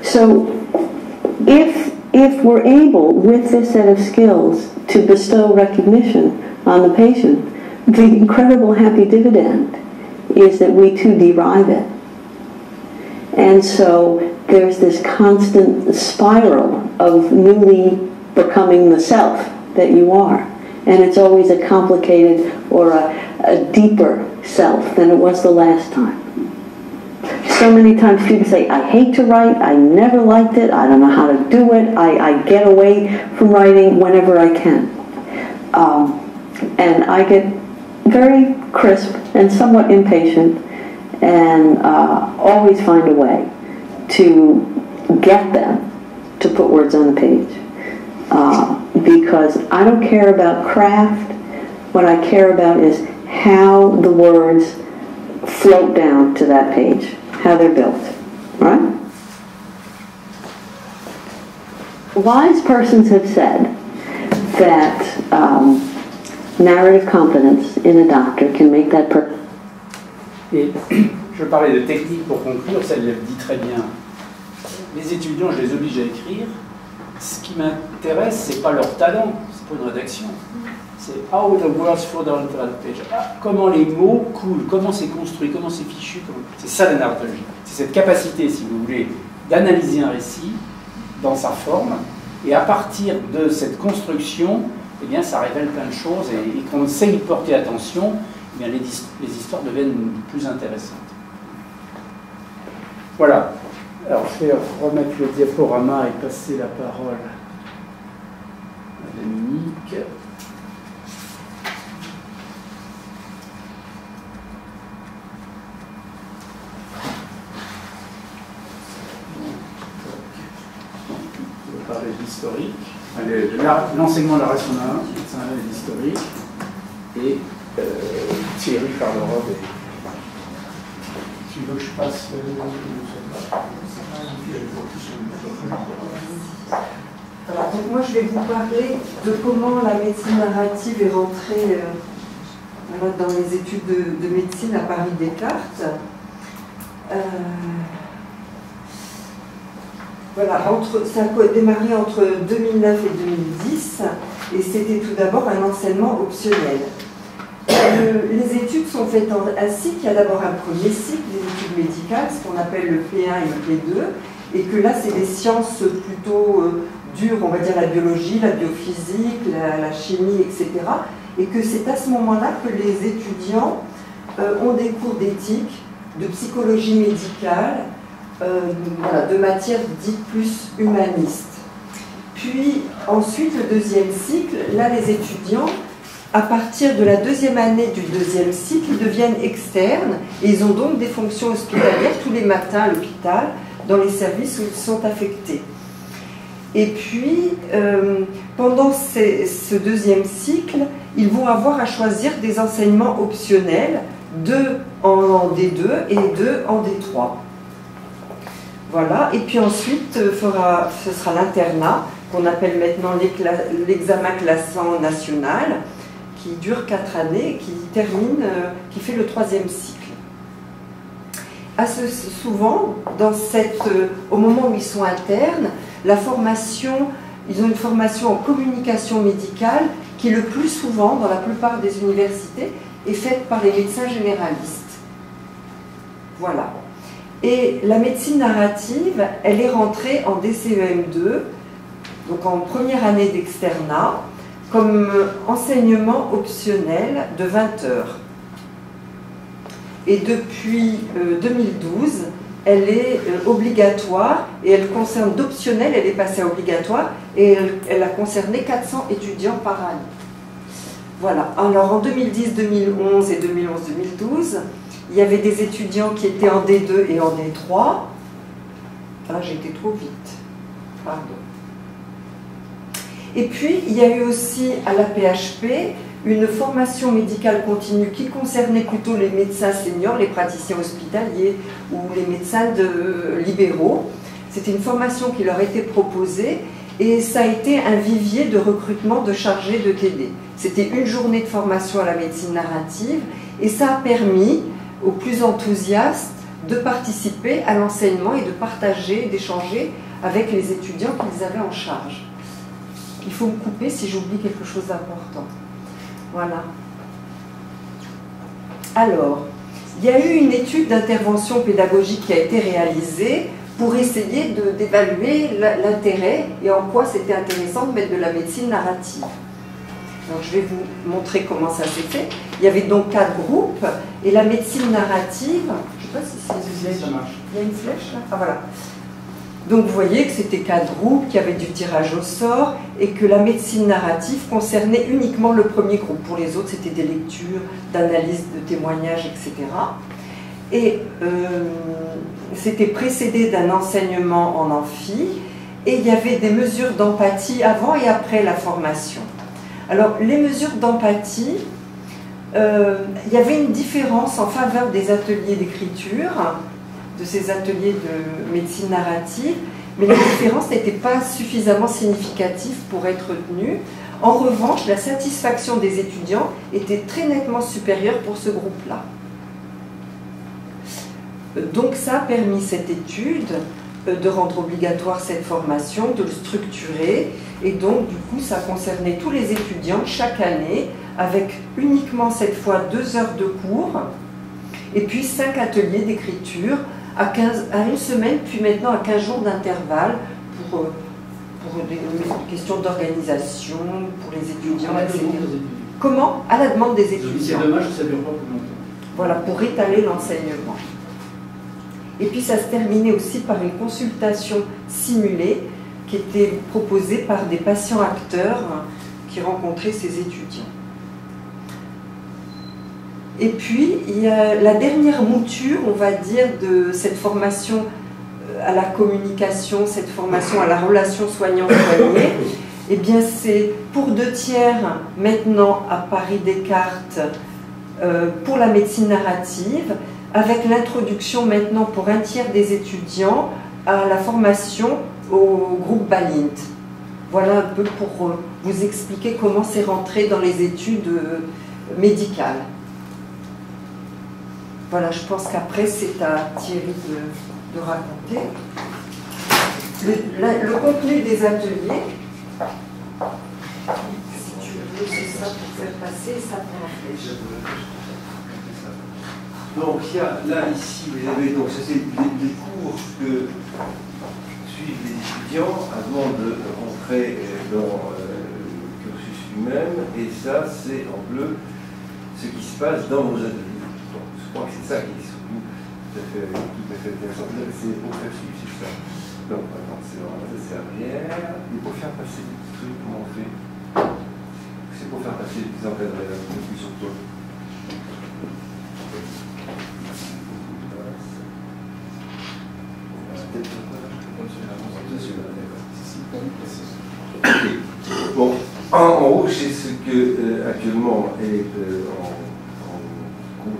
[SPEAKER 5] if we're able, with this set of skills, to bestow recognition on the patient, the incredible happy dividend is that we too derive it. And so there's this constant spiral of newly becoming the self that you are. And it's always a complicated or a deeper self than it was the last time. So many times students say, I hate to write, I never liked it, I don't know how to do it, I get away from writing whenever I can. And I get very crisp and somewhat impatient and always find a way to get them to put words on the page. Because I don't care about craft, what I care about is how the words float down to that page, how they're built, right? Wise persons have said that narrative competence in a doctor can make that person.
[SPEAKER 3] Et je parlais de technique pour conclure, ça le dit très bien. Les étudiants, je les oblige à écrire. Ce qui m'intéresse, c'est pas leur talent, c'est pas une rédaction. C'est how the words flow down to that page. Comment les mots coulent, comment c'est construit, comment c'est fichu. C'est ça la narratologie. C'est cette capacité, si vous voulez, d'analyser un récit dans sa forme, et à partir de cette construction, eh bien, ça révèle plein de choses, et quand on sait y porter attention, eh bien, les histoires deviennent plus intéressantes. Voilà. Alors, je vais remettre le diaporama et passer la parole à Dominique. On va parler de l'historique, l'enseignement de la relation humaine, c'est un analyse historique, et Thierry parlera des... Tu veux que je passe
[SPEAKER 4] Alors, donc moi je vais vous parler de comment la médecine narrative est rentrée dans les études de médecine à Paris-Descartes. Voilà, ça a démarré entre 2009 et 2010, et c'était tout d'abord un enseignement optionnel. Les études sont faites en un cycle. Il y a d'abord un premier cycle des études médicales, ce qu'on appelle le P1 et le P2, et que là c'est des sciences plutôt dures, on va dire la biologie, la biophysique, la chimie, etc. Et que c'est à ce moment-là que les étudiants ont des cours d'éthique, de psychologie médicale, voilà, de matières dites plus humanistes. Puis ensuite le deuxième cycle, là les étudiants, à partir de la deuxième année du deuxième cycle, ils deviennent externes et ils ont donc des fonctions hospitalières tous les matins à l'hôpital, dans les services où ils sont affectés. Et puis, pendant ce deuxième cycle, ils vont avoir à choisir des enseignements optionnels, 2 en D2 et 2 en D3. Voilà, et puis ensuite, ce sera l'internat, qu'on appelle maintenant l'examen classant national, qui dure 4 années et qui termine, qui fait le 3e cycle. Assez souvent, au moment où ils sont internes, la formation, ils ont une formation en communication médicale qui le plus souvent, dans la plupart des universités, est faite par les médecins généralistes. Voilà. Et la médecine narrative, elle est rentrée en DCEM2, donc en première année d'externat, comme enseignement optionnel de 20 heures. Et depuis 2012, elle est obligatoire et elle concerne d'optionnel, elle est passée à obligatoire et elle a concerné 400 étudiants par année. Voilà. Alors en 2010, 2011 et 2011-2012, il y avait des étudiants qui étaient en D2 et en D3. Ah, j'ai été trop vite. Pardon. Et puis, il y a eu aussi à la PHP une formation médicale continue qui concernait plutôt les médecins seniors, les praticiens hospitaliers ou les médecins libéraux. C'était une formation qui leur était proposée et ça a été un vivier de recrutement de chargés de TD. C'était une journée de formation à la médecine narrative et ça a permis aux plus enthousiastes de participer à l'enseignement et de partager, d'échanger avec les étudiants qu'ils avaient en charge. Il faut me couper si j'oublie quelque chose d'important. Voilà. Alors, il y a eu une étude d'intervention pédagogique qui a été réalisée pour essayer d'évaluer l'intérêt et en quoi c'était intéressant de mettre de la médecine narrative. Donc, je vais vous montrer comment ça s'est fait. Il y avait donc 4 groupes et la médecine narrative, je ne sais pas si c'est une flèche.
[SPEAKER 3] Ça marche.
[SPEAKER 4] Il y a une flèche là? Ah voilà. Donc vous voyez que c'était 4 groupes, qui avaient du tirage au sort et que la médecine narrative concernait uniquement le premier groupe. Pour les autres, c'était des lectures, d'analyses de témoignages, etc. Et c'était précédé d'un enseignement en amphi et il y avait des mesures d'empathie avant et après la formation. Alors les mesures d'empathie, il y avait une différence en faveur des ateliers d'écriture, de ces ateliers de médecine narrative, mais la différence n'était pas suffisamment significative pour être retenue. En revanche, la satisfaction des étudiants était très nettement supérieure pour ce groupe-là. Donc ça a permis cette étude de rendre obligatoire cette formation, de le structurer, et donc du coup ça concernait tous les étudiants chaque année, avec uniquement cette fois 2 heures de cours, et puis 5 ateliers d'écriture, à une semaine, puis maintenant à 15 jours d'intervalle pour des questions d'organisation, pour les étudiants, etc. Comment? À la demande des étudiants.
[SPEAKER 3] C'est dommage que ça ne dure pas plus longtemps.
[SPEAKER 4] Voilà, pour étaler l'enseignement. Et puis ça se terminait aussi par une consultation simulée qui était proposée par des patients acteurs qui rencontraient ces étudiants. Et puis, il y a la dernière mouture, on va dire, de cette formation à la communication, cette formation à la relation soignant-soigné. Eh bien, c'est pour 2/3 maintenant à Paris Descartes pour la médecine narrative, avec l'introduction maintenant pour 1/3 des étudiants à la formation au groupe Balint. Voilà un peu pour vous expliquer comment c'est rentré dans les études médicales. Voilà, je pense qu'après, c'est à Thierry de raconter. Le contenu des ateliers, si tu veux, c'est ça pour faire passer, ça pour en flèche.
[SPEAKER 6] Donc, il y a, là, ici, vous avez, donc, ça c'est les cours que suivent les étudiants avant de rentrer dans le cursus lui-même, et ça, c'est en bleu ce qui se passe dans vos ateliers. Je crois que c'est ça qui est surtout tout à fait intéressant. C'est pour faire suivre, c'est ça. Donc, attends, c'est vraiment ça, c'est arrière. Et pour faire passer des petits trucs, comment on fait? C'est pour faire passer les petits encadrés là, plus sur toi. Bon, en rouge, c'est ce que actuellement est en cours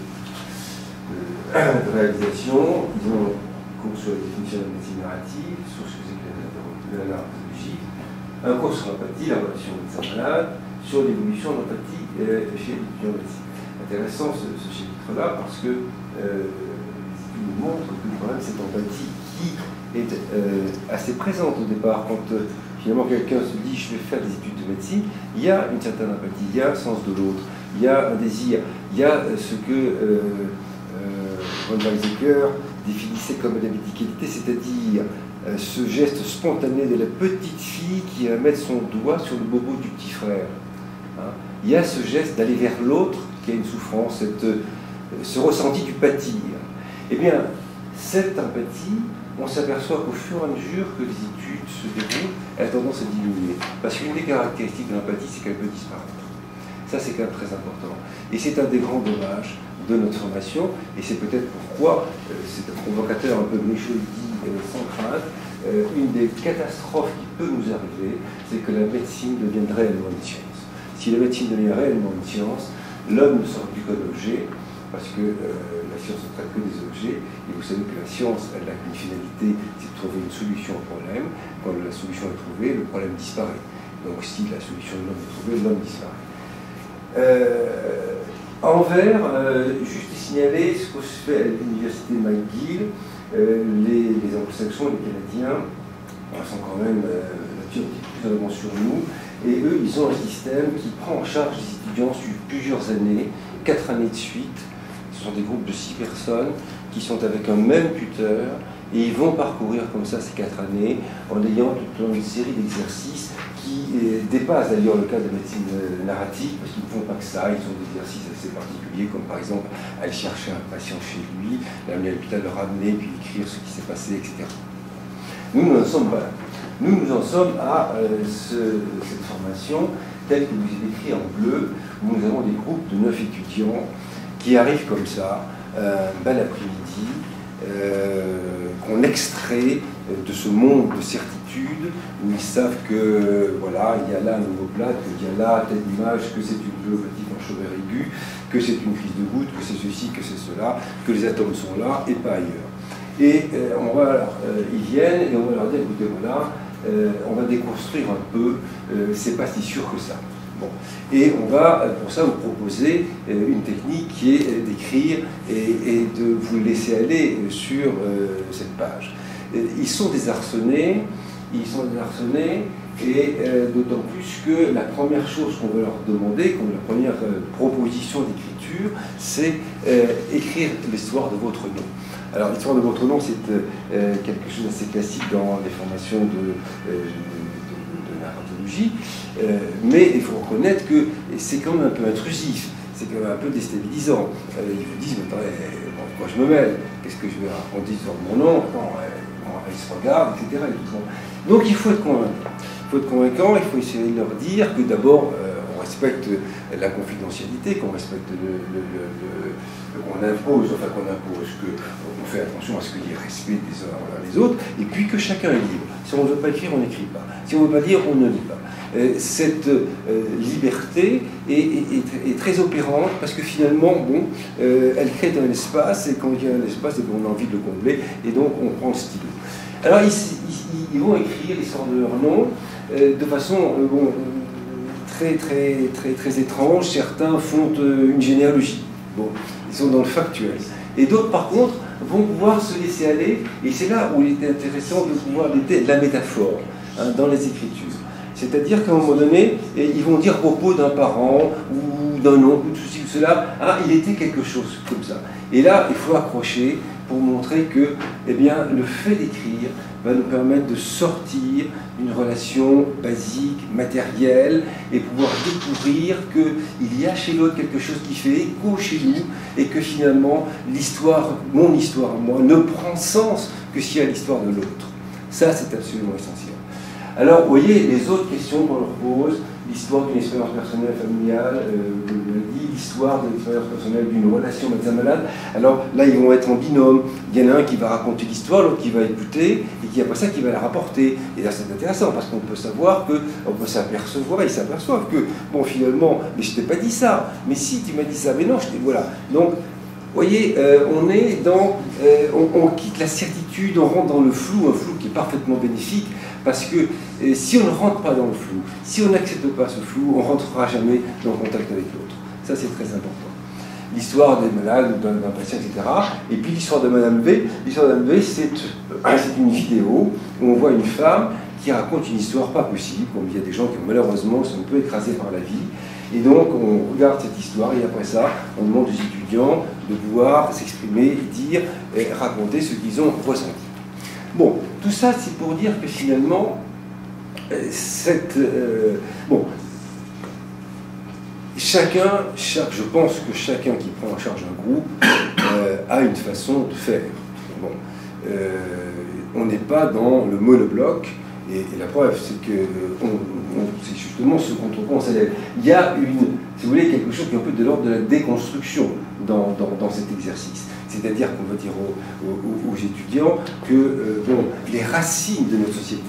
[SPEAKER 6] de réalisation. Ils ont un cours sur la définition de la médecine narrative, sur ce que c'est que la narratologie, un cours sur l'empathie, la relation médecin-malade, sur l'évolution de l'empathie chez l'étudiant de médecine. Intéressant ce chapitre-là parce que il nous montre que quand même cette empathie qui est assez présente au départ quand finalement quelqu'un se dit je vais faire des études de médecine, il y a une certaine empathie, il y a un sens de l'autre, il y a un désir, il y a ce que von Weizsäcker définissait comme la médicalité, c'est-à-dire ce geste spontané de la petite fille qui va mettre son doigt sur le bobo du petit frère. Hein. Il y a ce geste d'aller vers l'autre qui a une souffrance, ce ressenti du pâtir. Eh bien, cette empathie, on s'aperçoit qu'au fur et à mesure que les études se déroulent, elle a tendance à diminuer. Parce qu'une des caractéristiques de l'empathie, c'est qu'elle peut disparaître. Ça, c'est quand même très important. Et c'est un des grands dommages de notre formation, et c'est peut-être pourquoi, c'est un provocateur un peu méchant, dit sans crainte, une des catastrophes qui peut nous arriver, c'est que la médecine devienne réellement une science. Si la médecine devient réellement une science, l'homme ne sera plus qu'un objet, parce que la science ne traite que des objets, et vous savez que la science, elle n'a qu'une finalité, c'est de trouver une solution au problème. Quand la solution est trouvée, le problème disparaît. Donc si la solution de l'homme est trouvée, l'homme disparaît. Envers, juste signaler ce que se fait à l'université McGill, les anglo-saxons, les Canadiens, sont quand même là-dessus un petit peu plus en avance sur nous, et eux, ils ont un système qui prend en charge les étudiants sur plusieurs années, 4 années de suite. Ce sont des groupes de 6 personnes qui sont avec un même tuteur, et ils vont parcourir comme ça ces 4 années en ayant toute une série d'exercices qui dépassent d'ailleurs le cas de la médecine narrative, parce qu'ils ne font pas que ça, ils ont des exercices assez particuliers, comme par exemple aller chercher un patient chez lui, l'amener à l'hôpital, le ramener, puis écrire ce qui s'est passé, etc. Nous n'en sommes pas là. Nous en sommes à cette formation telle que vous avez écrit en bleu, où nous avons des groupes de 9 étudiants qui arrivent comme ça, un bel après-midi, qu'on extrait de ce monde de certitude, où ils savent que, voilà, il y a là un nouveau plat, qu'il y a là telle image, que c'est une pléopathie d'enchevêtre aigu, que c'est une crise de goutte, que c'est ceci, que c'est cela, que les atomes sont là et pas ailleurs. Et ils viennent et on va leur dire, écoutez, voilà, on va déconstruire un peu, c'est pas si sûr que ça. Bon. Et on va pour ça vous proposer une technique qui est d'écrire et de vous laisser aller sur cette page. Ils sont désarçonnés, et d'autant plus que la première chose qu'on veut leur demander, comme la première proposition d'écriture, c'est écrire l'histoire de votre nom. Alors l'histoire de votre nom, c'est quelque chose d'assez classique dans les formations de narratologie, mais il faut reconnaître que c'est quand même un peu intrusif, c'est quand même un peu déstabilisant. Ils vous disent, mais attendez, pourquoi je me mêle? Qu'est-ce que je vais raconter sur mon nom? Ils se regardent, etc. Donc il faut être convaincant. Il faut être convaincant, il faut essayer de leur dire que d'abord, on respecte la confidentialité, qu'on respecte qu'on impose, qu'on fait attention à ce qu'il y ait respect des uns envers les autres, et puis que chacun est libre. Si on ne veut pas écrire, on n'écrit pas. Si on ne veut pas lire, on ne lit pas. Cette liberté est très opérante parce que finalement, bon, elle crée un espace, et quand il y a un espace, on a envie de le combler, et donc on prend le stylo. Alors ils vont écrire l'histoire de leur nom de façon très étrange. Certains font une généalogie. Bon, ils sont dans le factuel. Et d'autres, par contre, vont pouvoir se laisser aller, et c'est là où il était intéressant de pouvoir la métaphore dans les écritures. C'est-à-dire qu'à un moment donné, ils vont dire à propos d'un parent ou d'un oncle, ou ceci ou cela, il était quelque chose comme ça. Et là, il faut accrocher pour montrer que le fait d'écrire va nous permettre de sortir d'une relation basique, matérielle, et pouvoir découvrir qu'il y a chez l'autre quelque chose qui fait écho chez nous, et que finalement, mon histoire à moi, ne prend sens que s'il y a l'histoire de l'autre. Ça, c'est absolument essentiel. Alors, vous voyez, les autres questions qu'on leur pose, l'histoire d'une expérience personnelle familiale, l'histoire de l'expérience personnelle d'une relation médecin-malade. Alors là, ils vont être en binôme. Il y en a un qui va raconter l'histoire, l'autre qui va écouter, et qui après ça, qui va la rapporter. Et là, c'est intéressant, parce qu'on peut savoir on peut s'apercevoir, ils s'aperçoivent que, bon, finalement, mais je t'ai pas dit ça, mais si, tu m'as dit ça, mais non, voilà. Donc, vous voyez, on est dans, on quitte la certitude, on rentre dans le flou, un flou qui est parfaitement bénéfique, Parce que si on ne rentre pas dans le flou, si on n'accepte pas ce flou, on ne rentrera jamais dans le contact avec l'autre. Ça, c'est très important. L'histoire des malades, d'un patient, etc. Et puis l'histoire de Madame V. L'histoire de Madame V, c'est une vidéo où on voit une femme qui raconte une histoire pas possible, comme il y a des gens qui malheureusement sont un peu écrasés par la vie. Et donc on regarde cette histoire et après ça, on demande aux étudiants de pouvoir s'exprimer, dire, et raconter ce qu'ils ont ressenti. Bon, tout ça c'est pour dire que finalement, je pense que chacun qui prend en charge un groupe a une façon de faire. Bon, on n'est pas dans le monobloc, et la preuve, c'est que c'est justement ce contre quoi on s'élève. Il y a si vous voulez, quelque chose qui est un peu de l'ordre de la déconstruction dans cet exercice. C'est-à-dire qu'on va dire aux étudiants que les racines de notre société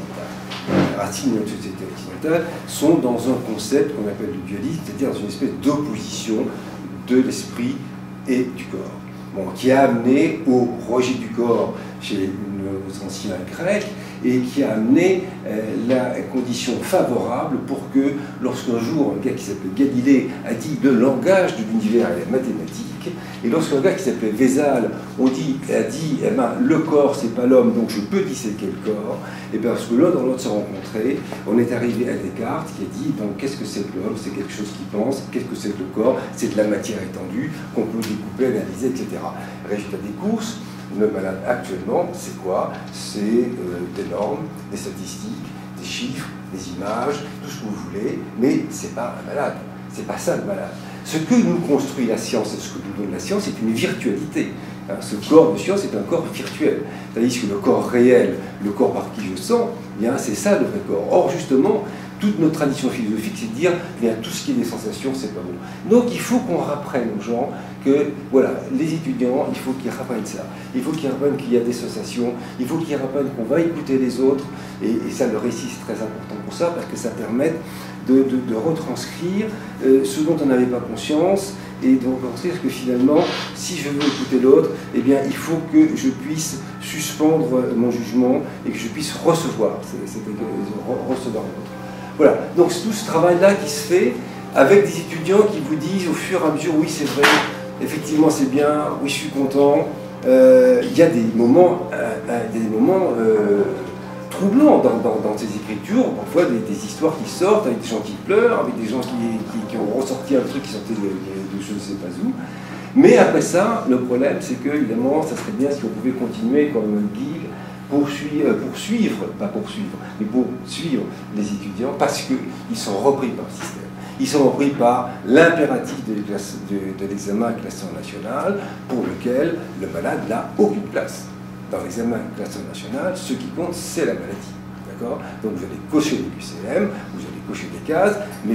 [SPEAKER 6] occidentale, sont dans un concept qu'on appelle le dualisme, c'est-à-dire dans une espèce d'opposition de l'esprit et du corps. Bon, qui a amené au rejet du corps chez nos anciens Grecs et qui a amené la condition favorable pour que, lorsqu'un jour un gars qui s'appelait Galilée a dit le langage de l'univers est la mathématique, et lorsqu'un gars qui s'appelait Vézal a dit eh ben, le corps c'est pas l'homme donc je peux disséquer le corps, et bien parce que l'un dans l'autre se rencontraient, on est arrivé à Descartes qui a dit donc qu'est-ce que c'est que l'homme? C'est quelque chose qui pense. Qu'est-ce que c'est que le corps? C'est de la matière étendue qu'on peut découper, analyser, etc. Résultat des courses, le malade actuellement, c'est quoi? C'est des normes, des statistiques, des chiffres, des images, tout ce que vous voulez, mais c'est pas un malade. C'est pas ça le malade. Ce que nous construit la science et ce que nous donne la science, c'est une virtualité. Ce corps de science est un corps virtuel. C'est-à-dire que le corps réel, le corps par qui je sens, bien c'est ça le vrai corps. Or justement, toute notre tradition philosophique, c'est de dire bien tout ce qui est des sensations, c'est pas bon. Donc il faut qu'on rapprenne aux gens que, voilà, les étudiants, il faut qu'ils rapprennent ça. Il faut qu'ils rapprennent qu'il y a des sensations, il faut qu'ils rapprennent qu'on va écouter les autres, et ça, le récit, c'est très important pour ça, parce que ça permet de retranscrire ce dont on n'avait pas conscience, et de retranscrire que finalement, si je veux écouter l'autre, eh bien, il faut que je puisse suspendre mon jugement, et que je puisse recevoir, recevoir l'autre. Voilà, donc tout ce travail-là qui se fait avec des étudiants qui vous disent au fur et à mesure, oui c'est vrai, effectivement c'est bien, oui je suis content, il y a des moments, troublants dans ces écritures, parfois des histoires qui sortent avec des gens qui pleurent, avec des gens qui ont ressorti un truc qui sortait de je ne sais pas où. Mais après ça, le problème c'est que évidemment ça serait bien si on pouvait continuer comme guide pour suivre, mais pour suivre les étudiants parce qu'ils sont repris par le système. Ils sont repris par l'impératif de l'examen classeur national pour lequel le malade n'a aucune place. Dans l'examen classeur national, ce qui compte, c'est la maladie. D'accord ? Donc vous allez cocher les QCM, vous allez cocher des cases, mais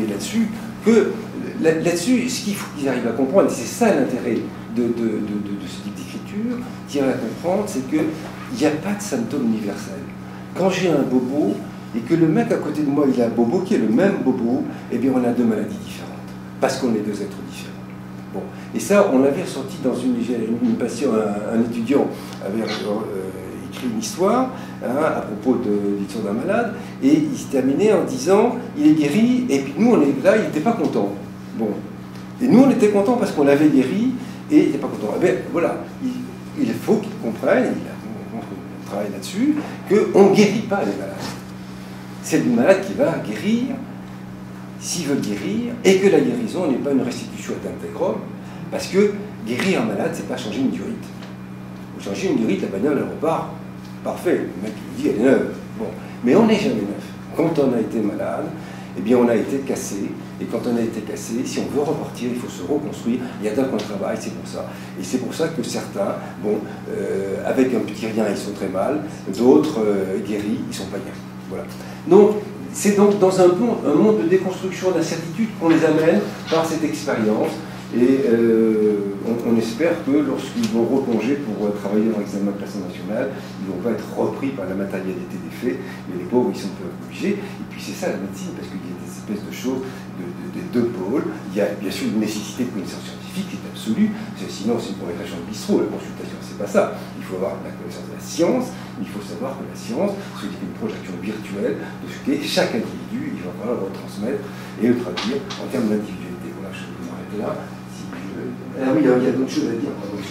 [SPEAKER 6] là-dessus, ce qu'il faut qu'ils arrivent à comprendre, et c'est ça l'intérêt de ce type d'écriture, qu'ils arrivent à comprendre, c'est que il n'y a pas de symptôme universel. Quand j'ai un bobo et que le mec à côté de moi il a un bobo qui est le même bobo, eh bien on a deux maladies différentes, parce qu'on est deux êtres différents. Bon. Et ça, on l'avait ressorti dans une passion, un étudiant avait écrit une histoire à propos de l'histoire d'un malade, et il se terminait en disant il est guéri, et puis nous on est là, il n'était pas content. Bon. Et nous on était contents parce qu'on l'avait guéri, et il n'était pas content. Eh bien voilà, il faut qu'il comprenne, on travaille là-dessus, qu'on ne guérit pas les malades. C'est le malade qui va guérir, s'il veut guérir, et que la guérison n'est pas une restitution ad intégrum, parce que guérir un malade, c'est pas changer une durite. Vous changez une durite, la bagnole, elle repart, parfait, le mec lui dit, elle est neuve. Bon. Mais on n'est jamais neuf. Quand on a été malade, eh bien on a été cassé, et quand on a été cassé, si on veut repartir, il faut se reconstruire, il y a d'un qu'on travaille, c'est pour ça. Et c'est pour ça que certains, bon, avec un petit rien, ils sont très mal, d'autres guéris, ils sont pas guéris. Voilà. Donc, c'est donc dans un monde de déconstruction d'incertitude qu'on les amène par cette expérience, et on espère que lorsqu'ils vont replonger pour travailler dans l'examen classeur national, ils ne vont pas être repris par la matérialité des faits, mais les pauvres, ils sont peu obligés. Et puis c'est ça la médecine, parce qu'il y a des espèces de choses, des deux pôles. Il il y a bien sûr une nécessité de connaissance scientifique qui est absolue, parce que sinon c'est une conversation de bistrot, la consultation, c'est pas ça. Il faut avoir la connaissance de la science, mais il faut savoir que la science, c'est une projection virtuelle de ce qu'est chaque individu, il va falloir le retransmettre et le traduire en termes d'individualité. Voilà, je vais m'arrêter là. Ah oui, il y a d'autres choses à dire.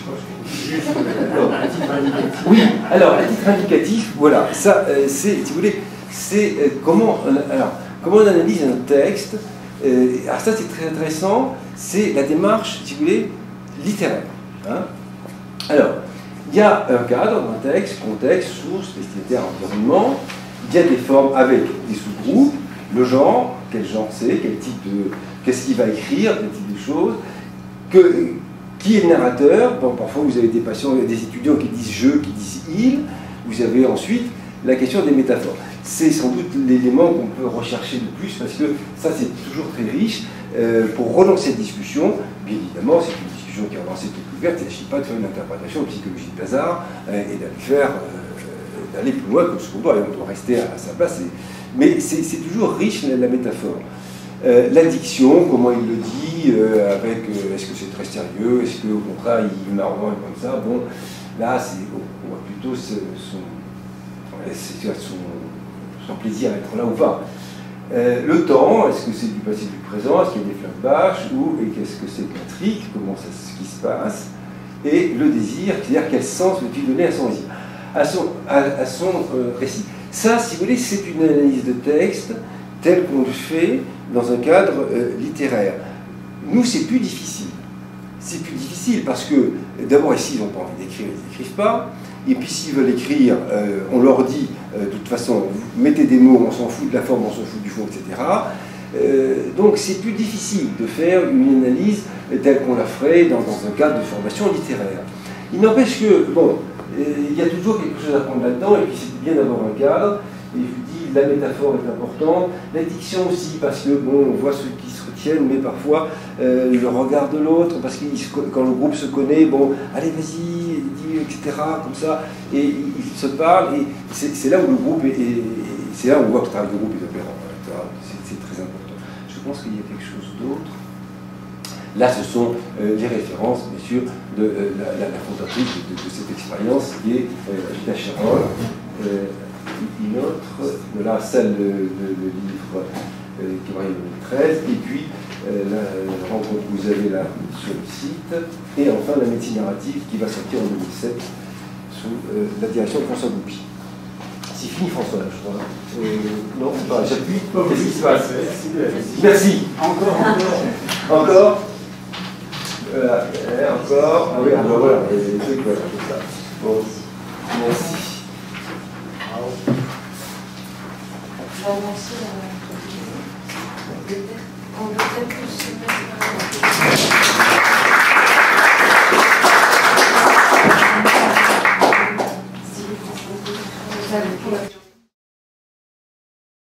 [SPEAKER 6] Oui, alors, à titre indicatif, voilà, ça, c'est, si vous voulez, c'est comment on analyse un texte. Alors ça, c'est très intéressant, c'est la démarche, si vous voulez, littéraire. Hein. Alors, il y a un cadre d'un texte, contexte, source, destinataire, environnement. Il y a des formes avec des sous-groupes, le genre, quel genre c'est, quel type de, qu'est-ce qu'il va écrire, quel type de choses. Qui est le narrateur? Bon, parfois vous avez des patients, des étudiants qui disent je, qui disent il. Vous avez ensuite la question des métaphores. C'est sans doute l'élément qu'on peut rechercher le plus parce que ça c'est toujours très riche. Pour relancer cette discussion, bien évidemment, c'est une discussion qui est avancée toute ouverte. Il ne s'agit pas de faire une interprétation de psychologie de Lazare et d'aller plus loin que ce qu'on doit. On doit rester à sa place. Mais c'est toujours riche la métaphore. La diction, comment il le dit, avec est-ce que c'est très sérieux, est-ce qu'au contraire il marre comme ça, bon, là on voit plutôt son plaisir à être là ou pas. Le temps, est-ce que c'est du passé, du présent, est-ce qu'il y a des flashbacks, ou qu'est-ce que c'est qu'intrigue, comment c'est ce qui se passe, et le désir, c'est-à-dire quel sens veut-il donner à son désir, à son récit. Ça, si vous voulez, c'est une analyse de texte tel qu'on le fait dans un cadre littéraire. Nous, c'est plus difficile. C'est plus difficile parce que, d'abord, ici, ils n'ont pas envie d'écrire, ils n'écrivent pas. Et puis, s'ils veulent écrire, on leur dit, de toute façon, vous mettez des mots, on s'en fout de la forme, on s'en fout du fond, etc. Donc, c'est plus difficile de faire une analyse telle qu'on la ferait dans un cadre de formation littéraire. Il n'empêche que, bon, il y a toujours quelque chose à prendre là-dedans, et puis c'est bien d'avoir un cadre. Et je vous dis, la métaphore est importante, la diction aussi, parce que bon, on voit ceux qui se retiennent, mais parfois le regard de l'autre, parce que quand le groupe se connaît, bon, allez vas-y, dis, etc., comme ça, et ils se parlent, et c'est là où le groupe c'est là où on voit que le travail de groupe est opérant, c'est très important. Je pense qu'il y a quelque chose d'autre. Là, ce sont les références, bien sûr, de la fondatrice de cette expérience, qui est Rita Cherol. Une autre, voilà, celle de livre qui est marié en 2013, et puis la rencontre que vous avez là sur le site, et enfin la médecine narrative qui va sortir en 2007 sous la direction de François Goupy. C'est fini, François, là, je crois. Non, j'appuie. Qu'est-ce qui se passe? Merci. Encore. Voilà, encore. Ah oui, alors voilà, les trucs, voilà, comme ça. Bon, merci.
[SPEAKER 1] On peut peut-être plus se mettre